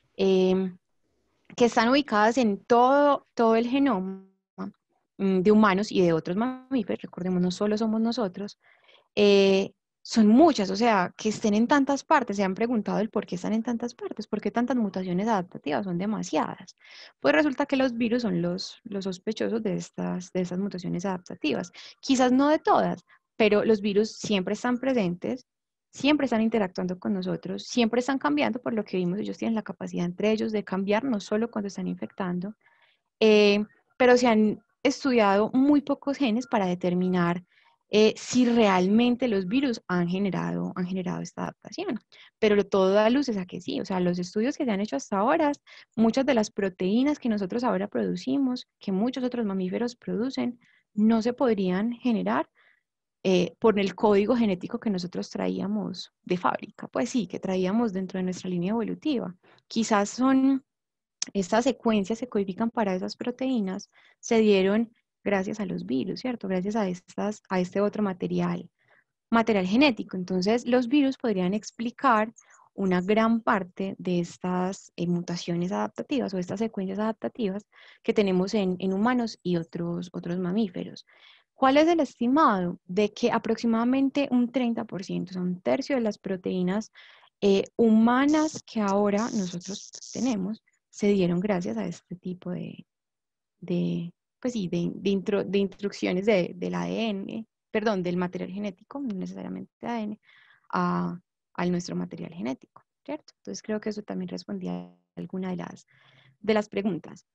que están ubicadas en todo el genoma de humanos y de otros mamíferos, recordemos, no solo somos nosotros, son muchas, o sea, que estén en tantas partes. Se han preguntado el por qué están en tantas partes, por qué tantas mutaciones adaptativas, son demasiadas. Pues resulta que los virus son los sospechosos de estas mutaciones adaptativas. Quizás no de todas, pero los virus siempre están presentes, siempre están interactuando con nosotros, siempre están cambiando, por lo que vimos, ellos tienen la capacidad entre ellos de cambiar, no solo cuando están infectando, pero se han estudiado muy pocos genes para determinar si realmente los virus han generado esta adaptación. Pero todo da luces a que sí, o sea, los estudios que se han hecho hasta ahora, muchas de las proteínas que nosotros ahora producimos, que muchos otros mamíferos producen, no se podrían generar por el código genético que nosotros traíamos de fábrica, pues sí, que traíamos dentro de nuestra línea evolutiva. Quizás estas secuencias se codifican para esas proteínas, se dieron gracias a los virus, ¿cierto? Gracias a este otro material genético. Entonces, los virus podrían explicar una gran parte de estas mutaciones adaptativas o estas secuencias adaptativas que tenemos en humanos y otros mamíferos. ¿Cuál es el estimado? De que aproximadamente un 30%, o sea, un tercio de las proteínas humanas que ahora nosotros tenemos, se dieron gracias a este tipo pues sí, de instrucciones del ADN, perdón, del material genético, no necesariamente de ADN, al nuestro material genético, ¿cierto? Entonces creo que eso también respondía a alguna de las preguntas.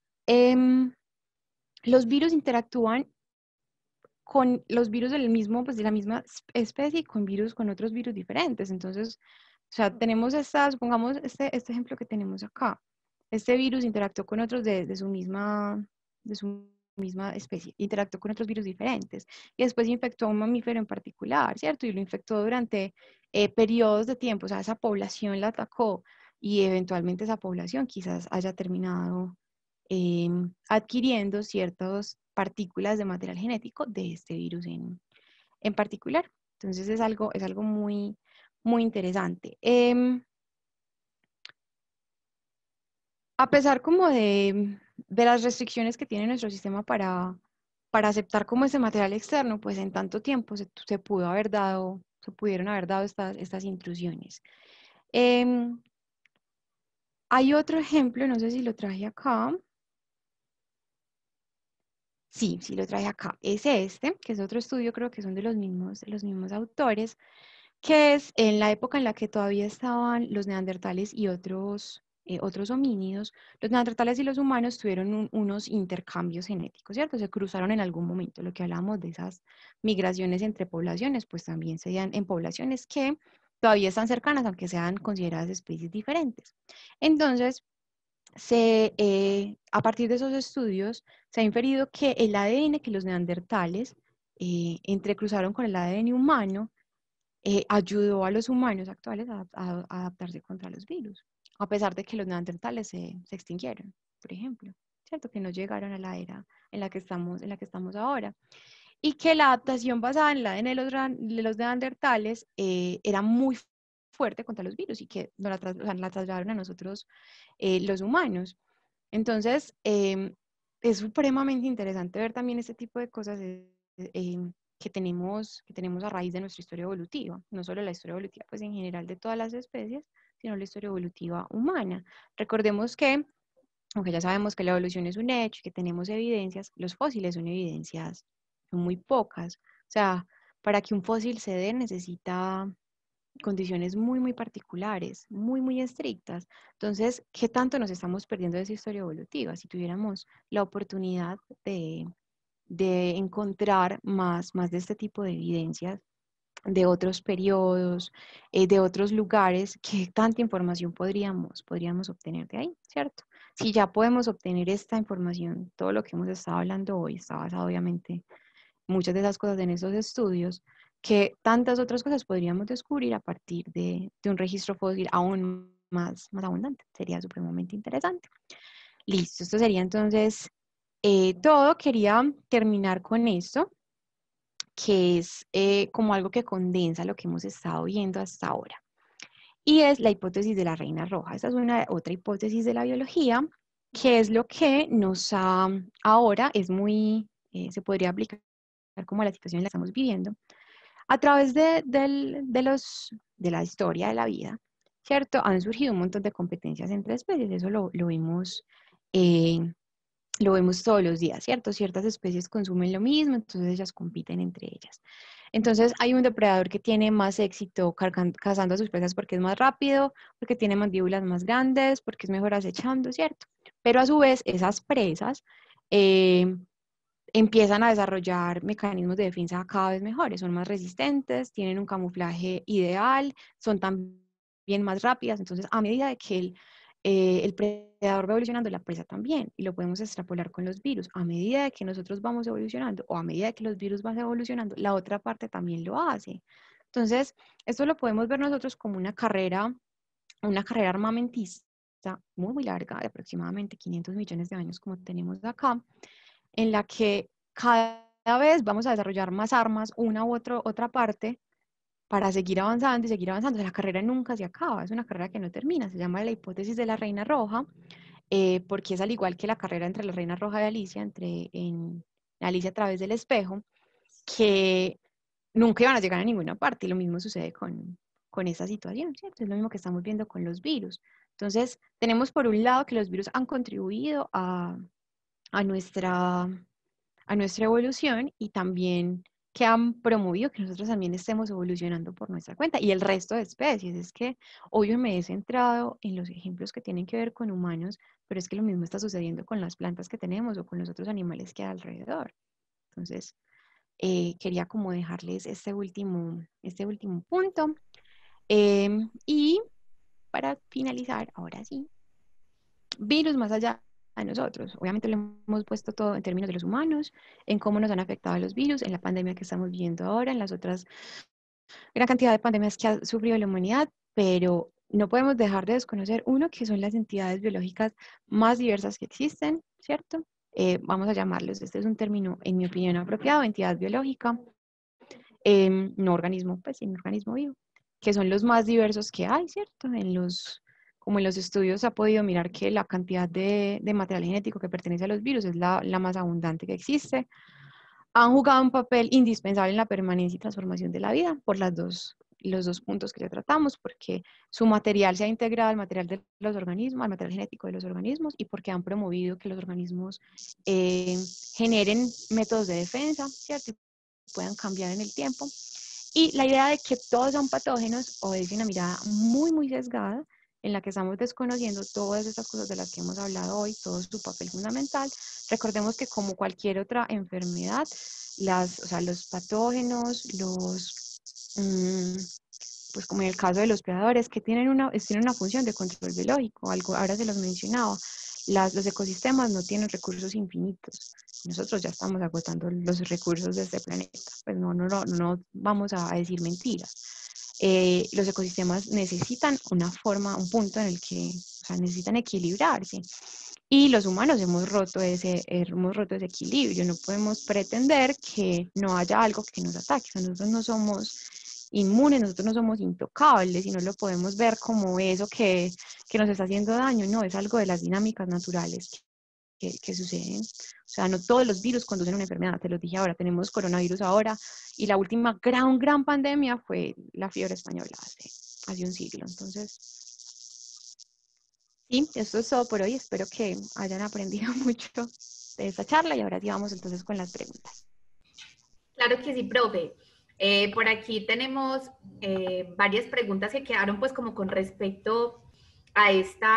Los virus interactúan con los virus del mismo, pues de la misma especie y con otros virus diferentes. Entonces, o sea, tenemos supongamos este ejemplo que tenemos acá. Este virus interactuó con otros de su misma especie, interactuó con otros virus diferentes y después infectó a un mamífero en particular, ¿cierto? Y lo infectó durante periodos de tiempo, o sea, esa población la atacó y eventualmente esa población quizás haya terminado adquiriendo ciertas partículas de material genético de este virus en particular. Entonces es algo muy, muy interesante. A pesar como de las restricciones que tiene nuestro sistema para aceptar como ese material externo, pues en tanto tiempo se pudieron haber dado estas intrusiones. Hay otro ejemplo, no sé si lo traje acá. Sí, sí lo traje acá. Es este, que es otro estudio, creo que son de los mismos autores, que es en la época en la que todavía estaban los neandertales y otros homínidos. Los neandertales y los humanos tuvieron unos intercambios genéticos, ¿cierto? Se cruzaron en algún momento. Lo que hablamos de esas migraciones entre poblaciones, pues también se dan en poblaciones que todavía están cercanas, aunque sean consideradas especies diferentes. Entonces, a partir de esos estudios, se ha inferido que el ADN que los neandertales entrecruzaron con el ADN humano ayudó a los humanos actuales a adaptarse contra los virus, a pesar de que los neandertales se extinguieron, por ejemplo, ¿cierto? Que no llegaron a la era en la que estamos ahora. Y que la adaptación basada en el ADN de los neandertales era muy fuerte contra los virus y que la trasladaron a nosotros los humanos. Entonces, es supremamente interesante ver también este tipo de cosas que tenemos a raíz de nuestra historia evolutiva, no solo la historia evolutiva pues en general de todas las especies, sino la historia evolutiva humana. Recordemos que, aunque ya sabemos que la evolución es un hecho y que tenemos evidencias, los fósiles son evidencias, son muy pocas. O sea, para que un fósil se dé necesita condiciones muy, muy particulares, muy, muy estrictas. Entonces, ¿qué tanto nos estamos perdiendo de esa historia evolutiva? Si tuviéramos la oportunidad de encontrar más de este tipo de evidencias de otros periodos, de otros lugares, ¿qué tanta información podríamos obtener de ahí, ¿cierto? Si ya podemos obtener esta información, todo lo que hemos estado hablando hoy está basado obviamente muchas de esas cosas en esos estudios, que tantas otras cosas podríamos descubrir a partir de un registro fósil aún más abundante. Sería supremamente interesante. Listo, esto sería entonces todo. Quería terminar con esto, que es como algo que condensa lo que hemos estado viendo hasta ahora. Y es la hipótesis de la reina roja. Esta es otra hipótesis de la biología, que es lo que ahora es se podría aplicar como la situación en la que estamos viviendo, a través de la historia de la vida, ¿cierto? Han surgido un montón de competencias entre especies, eso lo vemos todos los días, ¿cierto? Ciertas especies consumen lo mismo, entonces ellas compiten entre ellas. Entonces hay un depredador que tiene más éxito cazando a sus presas porque es más rápido, porque tiene mandíbulas más grandes, porque es mejor acechando, ¿cierto? Pero a su vez esas presas empiezan a desarrollar mecanismos de defensa cada vez mejores, son más resistentes, tienen un camuflaje ideal, son también más rápidas. Entonces, a medida de que el predador va evolucionando, la presa también, y lo podemos extrapolar con los virus. A medida de que nosotros vamos evolucionando, o a medida de que los virus van evolucionando, la otra parte también lo hace. Entonces, esto lo podemos ver nosotros como una carrera armamentista muy, muy larga, de aproximadamente 500 millones de años, como tenemos acá, en la que cada vez vamos a desarrollar más armas, una u otra parte, para seguir avanzando y seguir avanzando. La carrera nunca se acaba, es una carrera que no termina, se llama la hipótesis de la reina roja, porque es al igual que la carrera entre la reina roja y Alicia, en Alicia a través del espejo, que nunca iban a llegar a ninguna parte, y lo mismo sucede con esa situación, ¿cierto? Es lo mismo que estamos viendo con los virus. Entonces, tenemos por un lado que los virus han contribuido a nuestra evolución, y también que han promovido que nosotros también estemos evolucionando por nuestra cuenta, y el resto de especies. Es que hoy me he centrado en los ejemplos que tienen que ver con humanos, pero es que lo mismo está sucediendo con las plantas que tenemos o con los otros animales que hay alrededor. Entonces, quería como dejarles este último punto. Y para finalizar, ahora sí, virus más allá de nosotros. Obviamente lo hemos puesto todo en términos de los humanos, en cómo nos han afectado los virus, en la pandemia que estamos viviendo ahora, en las otras gran cantidad de pandemias que ha sufrido la humanidad, pero no podemos dejar de desconocer, uno, que son las entidades biológicas más diversas que existen, ¿cierto? Vamos a llamarlos, este es un término, en mi opinión, apropiado, entidad biológica, no organismo, pues sí, un organismo vivo, que son los más diversos que hay, ¿cierto? Como en los estudios se ha podido mirar que la cantidad de material genético que pertenece a los virus es la más abundante que existe. Han jugado un papel indispensable en la permanencia y transformación de la vida por los dos puntos que ya tratamos, porque su material se ha integrado al material de los organismos, al material genético de los organismos, y porque han promovido que los organismos generen métodos de defensa, ¿cierto? Y puedan cambiar en el tiempo. Y la idea de que todos son patógenos obedece una mirada muy, muy sesgada, en la que estamos desconociendo todas estas cosas de las que hemos hablado hoy, todo su papel fundamental. Recordemos que, como cualquier otra enfermedad, los patógenos, pues como en el caso de los predadores, que tienen una función de control biológico, algo ahora se los mencionaba. Los ecosistemas no tienen recursos infinitos. Nosotros ya estamos agotando los recursos de este planeta. Pues no vamos a decir mentiras. Los ecosistemas necesitan una forma, un punto en el que, o sea, necesitan equilibrarse. Y los humanos hemos roto ese equilibrio. No podemos pretender que no haya algo que nos ataque. Nosotros no somos inmunes, nosotros no somos intocables, y no lo podemos ver como eso que nos está haciendo daño. No, es algo de las dinámicas naturales que suceden. O sea, no todos los virus conducen a una enfermedad. Te lo dije ahora, tenemos coronavirus ahora, y la última gran pandemia fue la fiebre española hace un siglo. Entonces, sí, esto es todo por hoy. Espero que hayan aprendido mucho de esta charla, y ahora sí vamos entonces con las preguntas. Claro que sí, profe. Por aquí tenemos varias preguntas que quedaron pues como con respecto a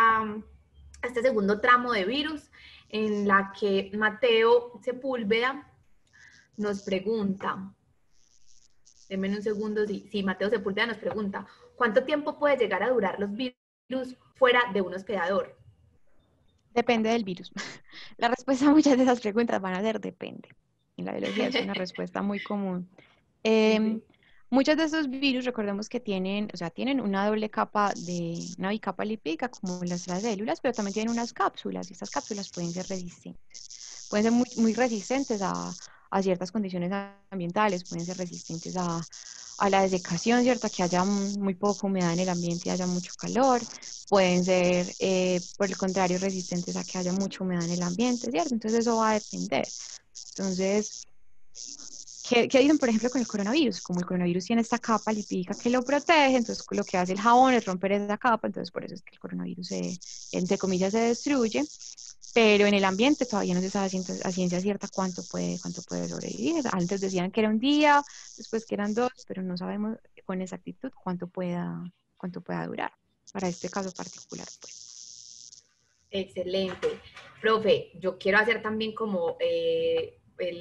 este segundo tramo de virus, en la que Mateo Sepúlveda nos pregunta, denme un segundo, sí, Mateo Sepúlveda nos pregunta, ¿cuánto tiempo puede llegar a durar los virus fuera de un hospedador? Depende del virus. La respuesta a muchas de esas preguntas van a ser depende. En la biología es una respuesta muy común. Sí. Muchos de estos virus, recordemos que tienen una doble capa una bicapa lipídica, como las células, pero también tienen unas cápsulas, y estas cápsulas pueden ser resistentes. Pueden ser muy, muy resistentes a ciertas condiciones ambientales, pueden ser resistentes a la desecación, ¿cierto? Que haya muy poca humedad en el ambiente y haya mucho calor. Pueden ser, por el contrario, resistentes a que haya mucha humedad en el ambiente, ¿cierto? Entonces eso va a depender. Entonces, ¿qué dicen, por ejemplo, con el coronavirus? Como el coronavirus tiene esta capa lipídica que lo protege, entonces lo que hace el jabón es romper esa capa, entonces por eso es que el coronavirus entre comillas, se destruye, pero en el ambiente todavía no se sabe a ciencia cierta cuánto puede sobrevivir. Antes decían que era un día, después que eran 2, pero no sabemos con exactitud cuánto pueda durar para este caso particular, pues. Excelente. Profe, yo quiero hacer también como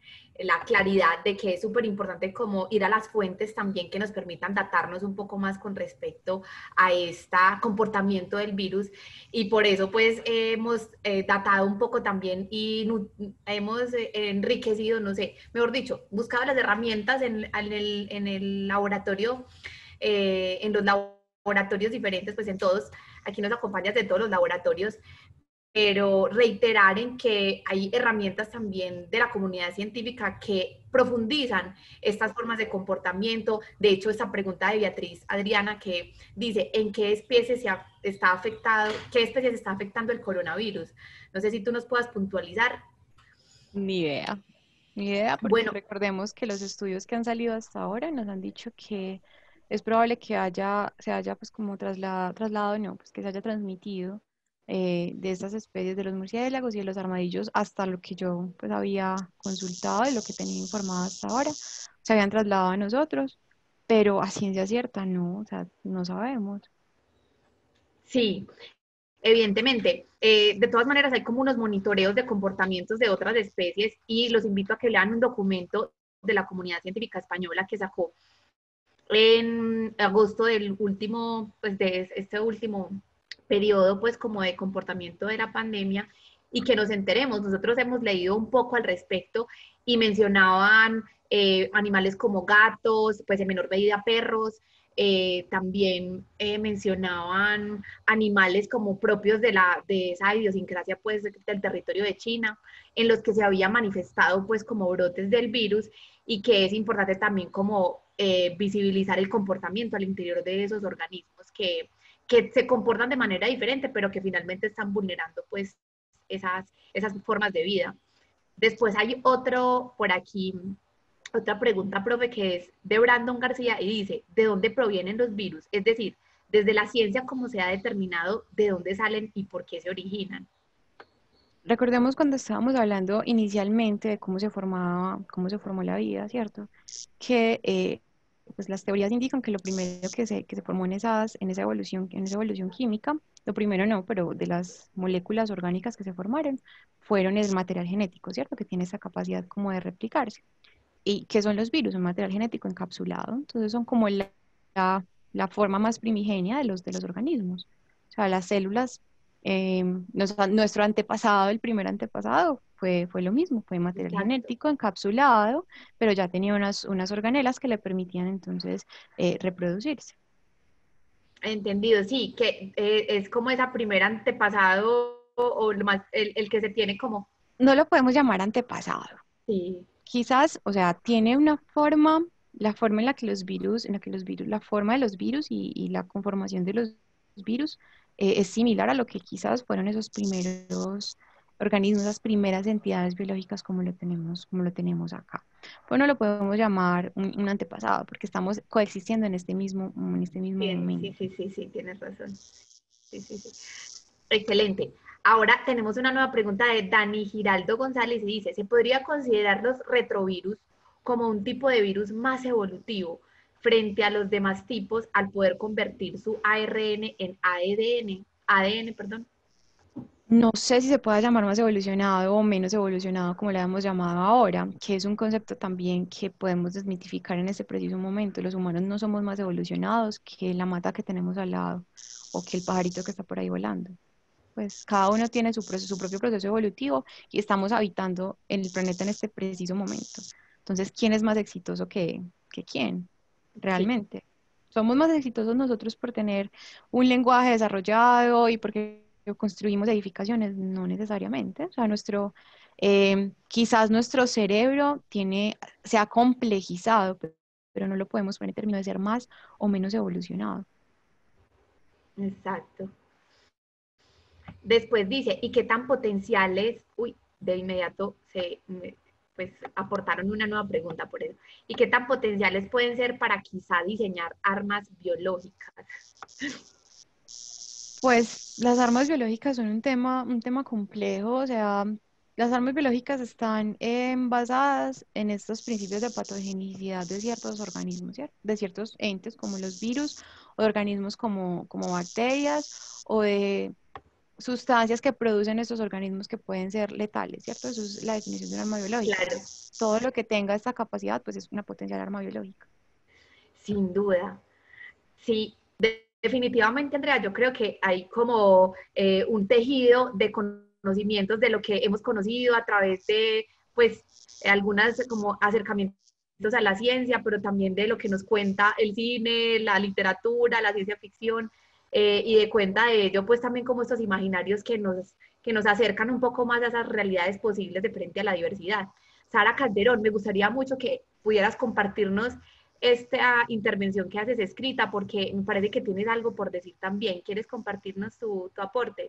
la claridad de que es súper importante como ir a las fuentes también que nos permitan datarnos un poco más con respecto a este comportamiento del virus, y por eso pues hemos datado un poco también y hemos enriquecido, no sé, mejor dicho, buscado las herramientas en el laboratorio, en los laboratorios diferentes, pues en todos, aquí nos acompañas de todos los laboratorios, pero reiterar en que hay herramientas también de la comunidad científica que profundizan estas formas de comportamiento. De hecho, esta pregunta de Beatriz Adriana que dice, ¿en qué especie está afectado, qué especie se está afectando el coronavirus? No sé si tú nos puedas puntualizar. Ni idea, porque Bueno, recordemos que los estudios que han salido hasta ahora nos han dicho que es probable que se haya pues como trasladado, no, pues que se haya transmitido de estas especies de los murciélagos y de los armadillos hasta lo que yo pues había consultado y lo que tenía informado hasta ahora, se habían trasladado a nosotros, pero a ciencia cierta no, o sea, no sabemos. sí, evidentemente. De todas maneras, hay como unos monitoreos de comportamientos de otras especies y los invito a que lean un documento de la comunidad científica española que sacó en agosto del último, pues de este último periodo, pues como de comportamiento de la pandemia, y que nos enteremos. Nosotros hemos leído un poco al respecto y mencionaban animales como gatos, pues en menor medida perros, también mencionaban animales como propios de esa idiosincrasia pues del territorio de China, en los que se había manifestado pues como brotes del virus, y que es importante también como visibilizar el comportamiento al interior de esos organismos que se comportan de manera diferente, pero que finalmente están vulnerando pues esas formas de vida. Después hay otro por aquí, otra pregunta, profe, que es de Brandon García y dice, ¿de dónde provienen los virus? Es decir, desde la ciencia, ¿cómo se ha determinado de dónde salen y por qué se originan? Recordemos cuando estábamos hablando inicialmente de cómo se formó la vida, ¿cierto? Que pues las teorías indican que lo primero que se formó en esa evolución química, lo primero no, pero de las moléculas orgánicas que se formaron, fueron el material genético, ¿cierto? Que tiene esa capacidad como de replicarse. ¿Y qué son los virus? Un material genético encapsulado. Entonces son como la forma más primigenia de los organismos. O sea, las células, nuestro antepasado, el primer antepasado, fue lo mismo, fue material Exacto. genético encapsulado, pero ya tenía unas organelas que le permitían entonces reproducirse. Entendido, sí, que es como esa primer antepasado o lo más, el que se tiene como, No lo podemos llamar antepasado. sí, Quizás, o sea, tiene una forma, la forma la forma de los virus y la conformación de los virus es similar a lo que quizás fueron esos primeros organismos, esas primeras entidades biológicas como lo tenemos acá. Pues no lo podemos llamar un antepasado porque estamos coexistiendo en este mismo bien, sí, momento. sí, sí, sí, tienes razón. Sí, sí, sí. Excelente. Ahora tenemos una nueva pregunta de Dani Giraldo González y dice, ¿se podría considerar los retrovirus como un tipo de virus más evolutivo frente a los demás tipos al poder convertir su ARN en ADN, perdón? No sé si se puede llamar más evolucionado o menos evolucionado como le hemos llamado ahora, que es un concepto también que podemos desmitificar en este preciso momento. Los humanos no somos más evolucionados que la mata que tenemos al lado o que el pajarito que está por ahí volando. Pues cada uno tiene su propio proceso evolutivo y estamos habitando el planeta en este preciso momento. Entonces, ¿quién es más exitoso que quién Sí, realmente? Somos más exitosos nosotros por tener un lenguaje desarrollado y porque construimos edificaciones, no necesariamente. O sea, quizás nuestro cerebro se ha complejizado, pero no lo podemos poner en términos de ser más o menos evolucionado. exacto. Después dice, ¿y qué tan potenciales? Uy, de inmediato pues aportaron una nueva pregunta por eso. ¿Y qué tan potenciales pueden ser para quizá diseñar armas biológicas? Pues las armas biológicas son un tema complejo, o sea, las armas biológicas están basadas en estos principios de patogenicidad de ciertos organismos, ¿cierto? De ciertos entes como los virus o de organismos como bacterias o de sustancias que producen estos organismos que pueden ser letales, ¿cierto? Eso es la definición de un arma biológica. Claro, Todo lo que tenga esta capacidad, pues es una potencial arma biológica. sin duda. Sí, definitivamente, Andrea, yo creo que hay como un tejido de conocimientos de lo que hemos conocido a través de, pues, algunas como acercamientos a la ciencia, pero también de lo que nos cuenta el cine, la literatura, la ciencia ficción, y de cuenta de ello, pues también como estos imaginarios que nos acercan un poco más a esas realidades posibles de frente a la diversidad. Sara Calderón, me gustaría mucho que pudieras compartirnos esta intervención que haces escrita, porque me parece que tienes algo por decir también. ¿Quieres compartirnos tu aporte?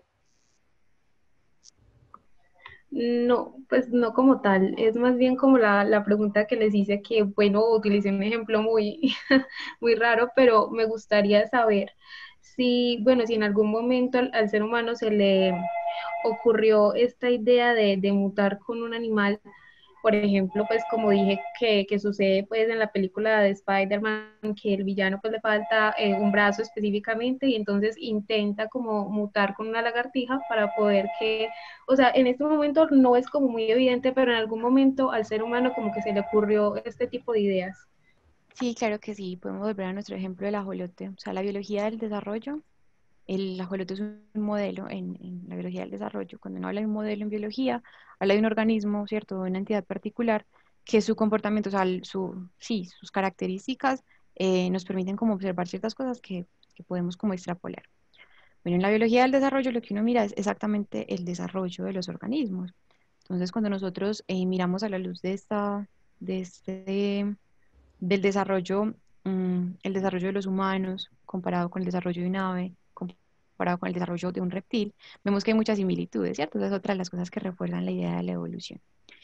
No, pues no como tal, es más bien como la pregunta que les hice que, bueno, utilicé un ejemplo muy, muy raro, pero me gustaría saber si, bueno, si en algún momento al ser humano se le ocurrió esta idea de mutar con un animal. Por ejemplo, pues como dije que sucede pues en la película de Spider-Man, que el villano pues le falta un brazo específicamente y entonces intenta como mutar con una lagartija para poder que, o sea, en este momento no es como muy evidente, pero en algún momento al ser humano como que se le ocurrió este tipo de ideas. Sí, claro que sí. Podemos volver a nuestro ejemplo del ajolote. O sea, la biología del desarrollo, el ajolote es un modelo en la biología del desarrollo. Cuando uno habla de un modelo en biología, habla de un organismo, ¿cierto? De una entidad particular que su comportamiento, o sea, sí, sus características nos permiten como observar ciertas cosas que podemos como extrapolar. Bueno, en la biología del desarrollo lo que uno mira es exactamente el desarrollo de los organismos. Entonces, cuando nosotros miramos a la luz de este, del desarrollo, el desarrollo de los humanos comparado con el desarrollo de un ave, comparado con el desarrollo de un reptil, vemos que hay muchas similitudes, ¿cierto? Esa es otra de las cosas que refuerzan la idea de la evolución.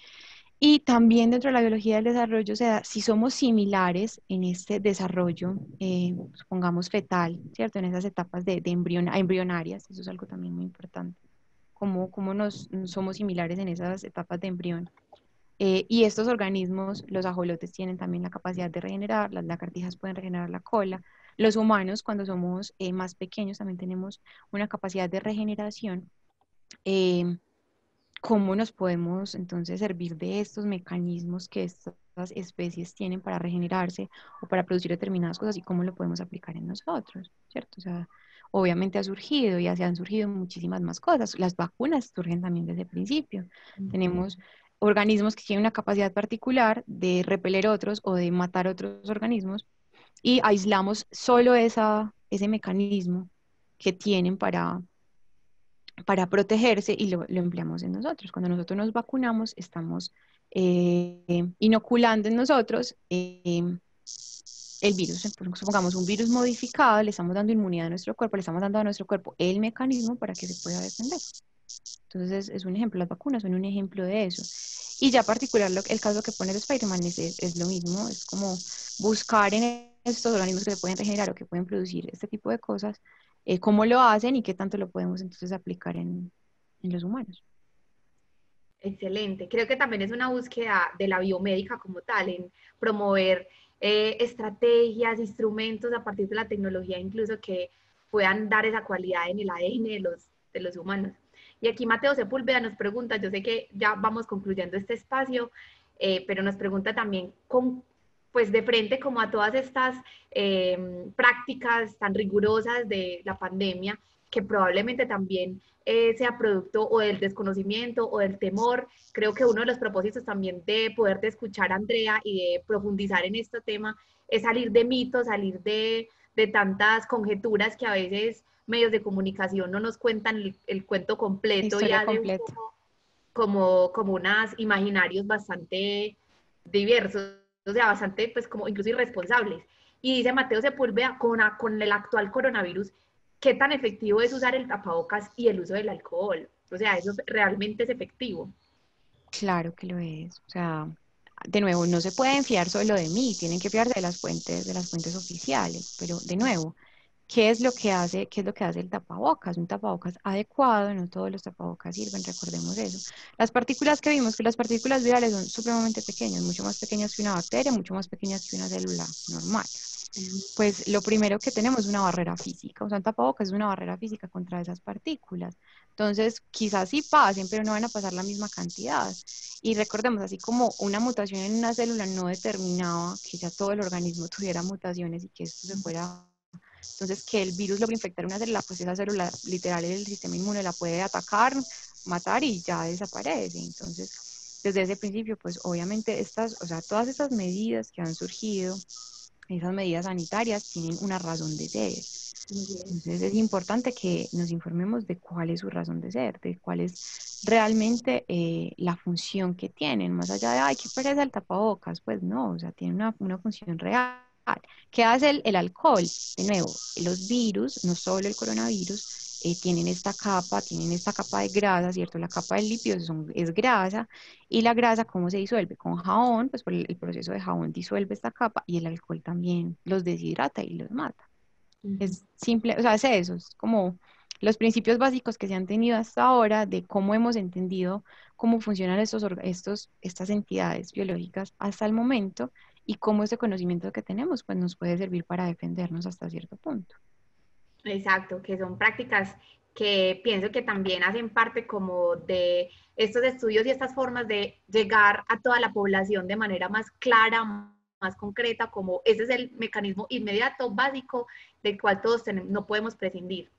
Y también dentro de la biología del desarrollo, o sea, si somos similares en este desarrollo, supongamos fetal, ¿cierto? En esas etapas de embrionarias, eso es algo también muy importante, cómo nos somos similares en esas etapas de embrión. Y estos organismos, los ajolotes tienen también la capacidad de regenerar, las lagartijas pueden regenerar la cola. Los humanos, cuando somos más pequeños, también tenemos una capacidad de regeneración. Eh, ¿Cómo nos podemos entonces servir de estos mecanismos que estas especies tienen para regenerarse o para producir determinadas cosas y cómo lo podemos aplicar en nosotros, ¿cierto? O sea, obviamente ha surgido y así han surgido muchísimas más cosas. Las vacunas surgen también desde el principio. Tenemos organismos que tienen una capacidad particular de repeler otros o de matar otros organismos y aislamos solo ese mecanismo que tienen para protegerse y lo empleamos en nosotros. Cuando nosotros nos vacunamos, estamos inoculando en nosotros el virus. Supongamos un virus modificado, le estamos dando inmunidad a nuestro cuerpo, le estamos dando a nuestro cuerpo el mecanismo para que se pueda defender. Entonces es un ejemplo, las vacunas son un ejemplo de eso. Y ya particular el caso que pone el Spider-Man es lo mismo, es como buscar en estos organismos que se pueden regenerar o que pueden producir este tipo de cosas, cómo lo hacen y qué tanto lo podemos entonces aplicar en los humanos. Excelente. Creo que también es una búsqueda de la biomédica como tal, en promover estrategias, instrumentos a partir de la tecnología, incluso que puedan dar esa cualidad en el ADN de los humanos. Y aquí Mateo Sepúlveda nos pregunta, yo sé que ya vamos concluyendo este espacio, pero nos pregunta también, pues de frente como a todas estas prácticas tan rigurosas de la pandemia, que probablemente también sea producto o del desconocimiento o del temor. Creo que uno de los propósitos también de poderte escuchar, Andrea, y de profundizar en este tema es salir de mitos, salir de tantas conjeturas que a veces medios de comunicación no nos cuentan el cuento completo y Historia hace un completa. poco como unos imaginarios bastante diversos, o sea, bastante pues como incluso irresponsables. Y dice Mateo Sepúlveda, con el actual coronavirus, ¿qué tan efectivo es usar el tapabocas y el uso del alcohol? O sea, eso realmente es efectivo. Claro que lo es. O sea, de nuevo, no se pueden fiar solo de mí, tienen que fiarse de las fuentes oficiales, pero de nuevo, ¿qué es lo que hace, qué es lo que hace el tapabocas? Un tapabocas adecuado, no todos los tapabocas sirven, recordemos eso. Las partículas que vimos, que las partículas virales son supremamente pequeñas, mucho más pequeñas que una bacteria, mucho más pequeñas que una célula normal. Pues lo primero que tenemos es una barrera física, o sea, un tapabocas es una barrera física contra esas partículas. Entonces, quizás sí pasen, pero no van a pasar la misma cantidad. Y recordemos, así como una mutación en una célula no determinaba que ya todo el organismo tuviera mutaciones y que esto se fuera. Entonces, que el virus logre infectar una célula, pues esa célula literal el sistema inmune la puede atacar, matar y ya desaparece. Entonces, desde ese principio, pues obviamente estas, o sea, todas estas medidas que han surgido, esas medidas sanitarias tienen una razón de ser. Entonces es importante que nos informemos de cuál es su razón de ser, de cuál es realmente la función que tienen, más allá de, ay, qué pereza el tapabocas, pues no, o sea, tiene una función real. ¿Qué hace el alcohol? De nuevo, los virus, no solo el coronavirus, tienen esta capa de grasa, ¿cierto? La capa de lípidos es grasa, y la grasa, ¿cómo se disuelve? Con jabón, pues por el proceso de jabón disuelve esta capa, y el alcohol también los deshidrata y los mata. Es simple, o sea, es eso, es como los principios básicos que se han tenido hasta ahora de cómo hemos entendido cómo funcionan estas entidades biológicas hasta el momento y cómo ese conocimiento que tenemos pues nos puede servir para defendernos hasta cierto punto. Exacto, que son prácticas que pienso que también hacen parte como de estos estudios y estas formas de llegar a toda la población de manera más clara, más concreta, como ese es el mecanismo inmediato, básico, del cual todos tenemos, no podemos prescindir.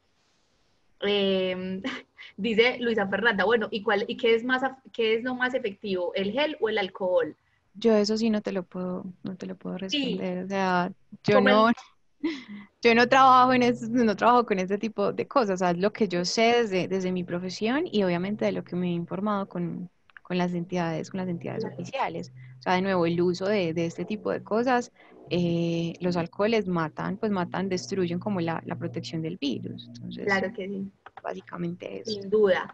Dice Luisa Fernanda, bueno, ¿y qué es lo más efectivo, el gel o el alcohol? Yo eso sí no te lo puedo Sí, responder, o sea, yo como no, el, yo no trabajo no trabajo con ese tipo de cosas, o sea, es lo que yo sé desde mi profesión y obviamente de lo que me he informado con las entidades oficiales. O sea, de nuevo, el uso de este tipo de cosas, los alcoholes matan, pues matan, destruyen como la protección del virus. Entonces, claro que sí, básicamente eso. sin duda.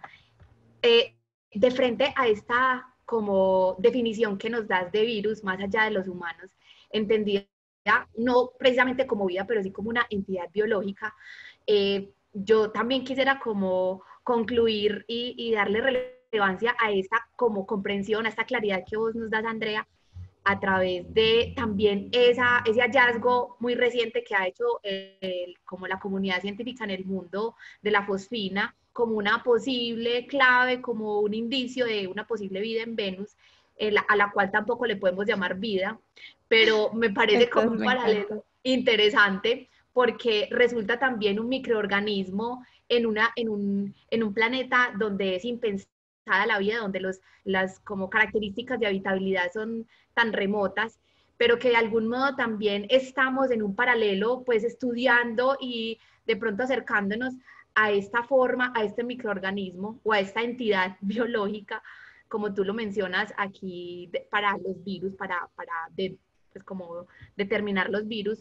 De frente a esta como definición que nos das de virus más allá de los humanos, entendida no precisamente como vida, pero sí como una entidad biológica, yo también quisiera como concluir y darle relevancia a esta como comprensión, a esta claridad que vos nos das, Andrea, a través de también ese hallazgo muy reciente que ha hecho como la comunidad científica en el mundo de la fosfina, como una posible clave, como un indicio de una posible vida en Venus, a la cual tampoco le podemos llamar vida, pero me parece como un Me encanta. paralelo interesante porque resulta también un microorganismo en un planeta donde es impensada la vida, donde las como características de habitabilidad son tan remotas, pero que de algún modo también estamos en un paralelo, pues estudiando y de pronto acercándonos a esta forma, a este microorganismo o a esta entidad biológica, como tú lo mencionas aquí, para los virus, pues como determinar los virus,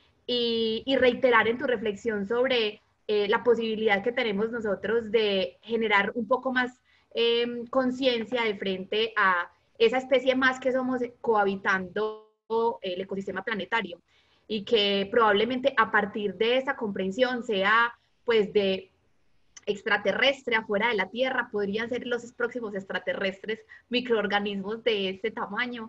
y reiterar en tu reflexión sobre la posibilidad que tenemos nosotros de generar un poco más conciencia de frente a esa especie más que somos cohabitando el ecosistema planetario y que probablemente a partir de esa comprensión sea pues de extraterrestre afuera de la Tierra, podrían ser los próximos extraterrestres, microorganismos de este tamaño,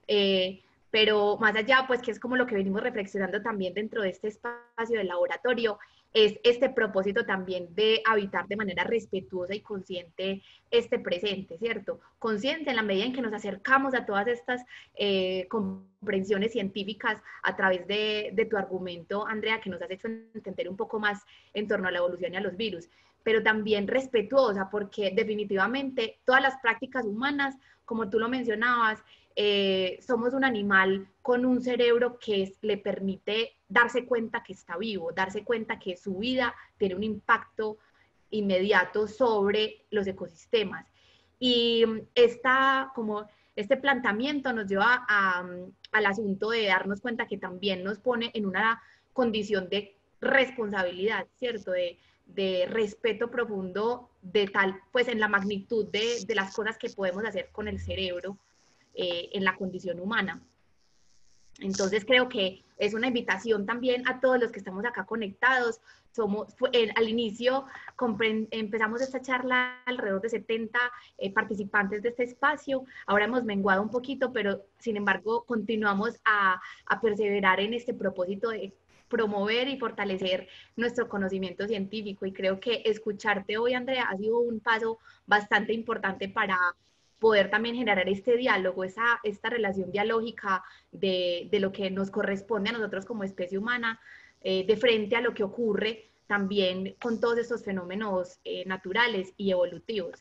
pero más allá, pues que es como lo que venimos reflexionando también dentro de este espacio del laboratorio, es este propósito también de habitar de manera respetuosa y consciente este presente, ¿cierto? Consciente en la medida en que nos acercamos a todas estas comprensiones científicas a través de tu argumento, Andrea, que nos has hecho entender un poco más en torno a la evolución y a los virus, pero también respetuosa, porque definitivamente todas las prácticas humanas, como tú lo mencionabas, somos un animal con un cerebro que le permite darse cuenta que está vivo, darse cuenta que su vida tiene un impacto inmediato sobre los ecosistemas. Y como este planteamiento nos lleva al asunto de darnos cuenta que también nos pone en una condición de responsabilidad, ¿cierto? De respeto profundo de tal, pues en la magnitud de las cosas que podemos hacer con el cerebro en la condición humana. Entonces creo que es una invitación también a todos los que estamos acá conectados. Al inicio empezamos esta charla alrededor de 70 participantes de este espacio. Ahora hemos menguado un poquito, pero sin embargo continuamos a perseverar en este propósito de promover y fortalecer nuestro conocimiento científico. Y creo que escucharte hoy, Andrea, ha sido un paso bastante importante para poder también generar este diálogo, esta relación dialógica de lo que nos corresponde a nosotros como especie humana, de frente a lo que ocurre también con todos estos fenómenos naturales y evolutivos.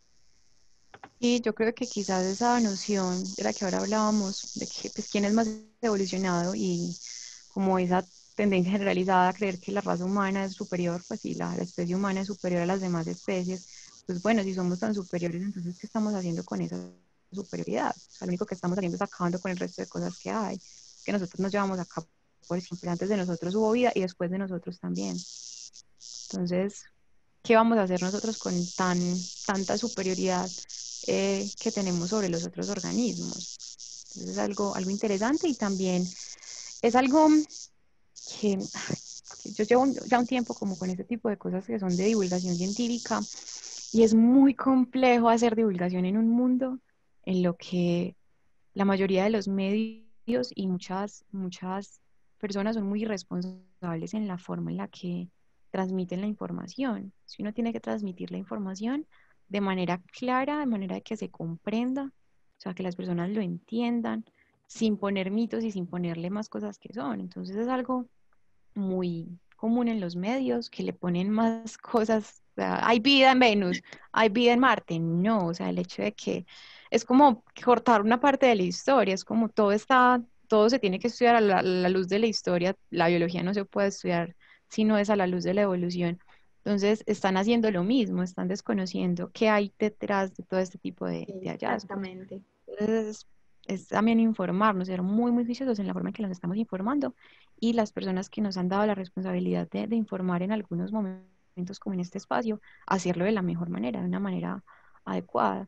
Y yo creo que quizás esa noción de la que ahora hablábamos, de que pues, quién es más evolucionado y como esa tendencia generalizada a creer que la raza humana es superior, pues sí, la especie humana es superior a las demás especies, pues bueno, si somos tan superiores, entonces ¿qué estamos haciendo con esa superioridad? O sea, lo único que estamos haciendo es acabando con el resto de cosas que hay, que nosotros nos llevamos acá por siempre. Antes de nosotros hubo vida y después de nosotros también. Entonces, ¿qué vamos a hacer nosotros con tanta superioridad que tenemos sobre los otros organismos? Entonces es algo interesante y también es algo que yo llevo ya un tiempo como con este tipo de cosas que son de divulgación científica y es muy complejo hacer divulgación en un mundo en lo que la mayoría de los medios y muchas personas son muy irresponsables en la forma en la que transmiten la información. Si uno tiene que transmitir la información de manera clara, de manera que se comprenda, o sea, que las personas lo entiendan, sin poner mitos y sin ponerle más cosas que son. Entonces es algo muy común en los medios que le ponen más cosas. O sea, hay vida en Venus, hay vida en Marte. No, o sea, el hecho de que es como cortar una parte de la historia, es como todo se tiene que estudiar a la luz de la historia. La biología no se puede estudiar si no es a la luz de la evolución. Entonces, están haciendo lo mismo, están desconociendo qué hay detrás de todo este tipo de hallazgos. Exactamente. Entonces, es también informarnos, ser muy, muy juiciosos en la forma en que nos estamos informando y las personas que nos han dado la responsabilidad de informar en algunos momentos, como en este espacio, hacerlo de la mejor manera, de una manera adecuada.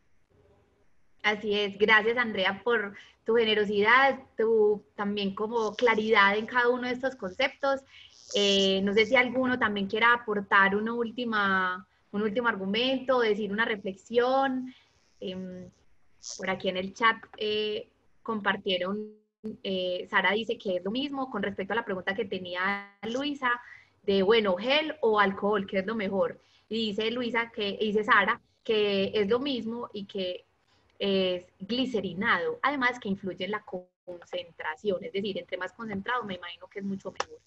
Así es, gracias Andrea por tu generosidad, tu también como claridad en cada uno de estos conceptos. No sé si alguno también quiera aportar un último argumento, decir una reflexión. Por aquí en el chat compartieron, Sara dice que es lo mismo con respecto a la pregunta que tenía Luisa, de bueno, gel o alcohol, ¿qué es lo mejor? Y dice Sara que es lo mismo y que es glicerinado, además que influye en la concentración, es decir, entre más concentrado me imagino que es mucho mejor.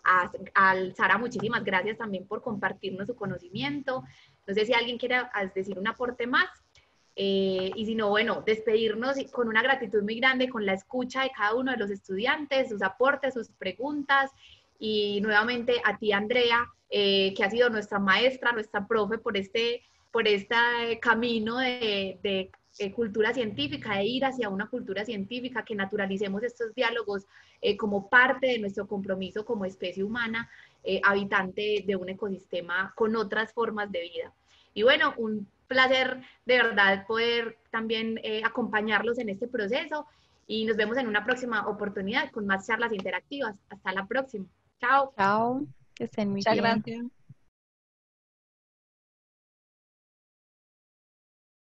A Sara, muchísimas gracias también por compartirnos su conocimiento. No sé si alguien quiere decir un aporte más. Y si no, bueno, despedirnos con una gratitud muy grande con la escucha de cada uno de los estudiantes, sus aportes, sus preguntas. Y nuevamente a ti, Andrea, que ha sido nuestra maestra, nuestra profe por este camino de cultura científica, de ir hacia una cultura científica, que naturalicemos estos diálogos como parte de nuestro compromiso como especie humana, habitante de un ecosistema con otras formas de vida. Y bueno, un placer de verdad poder también acompañarlos en este proceso y nos vemos en una próxima oportunidad con más charlas interactivas. Hasta la próxima. Chao. Chao, que estén muy Muchas bien. gracias.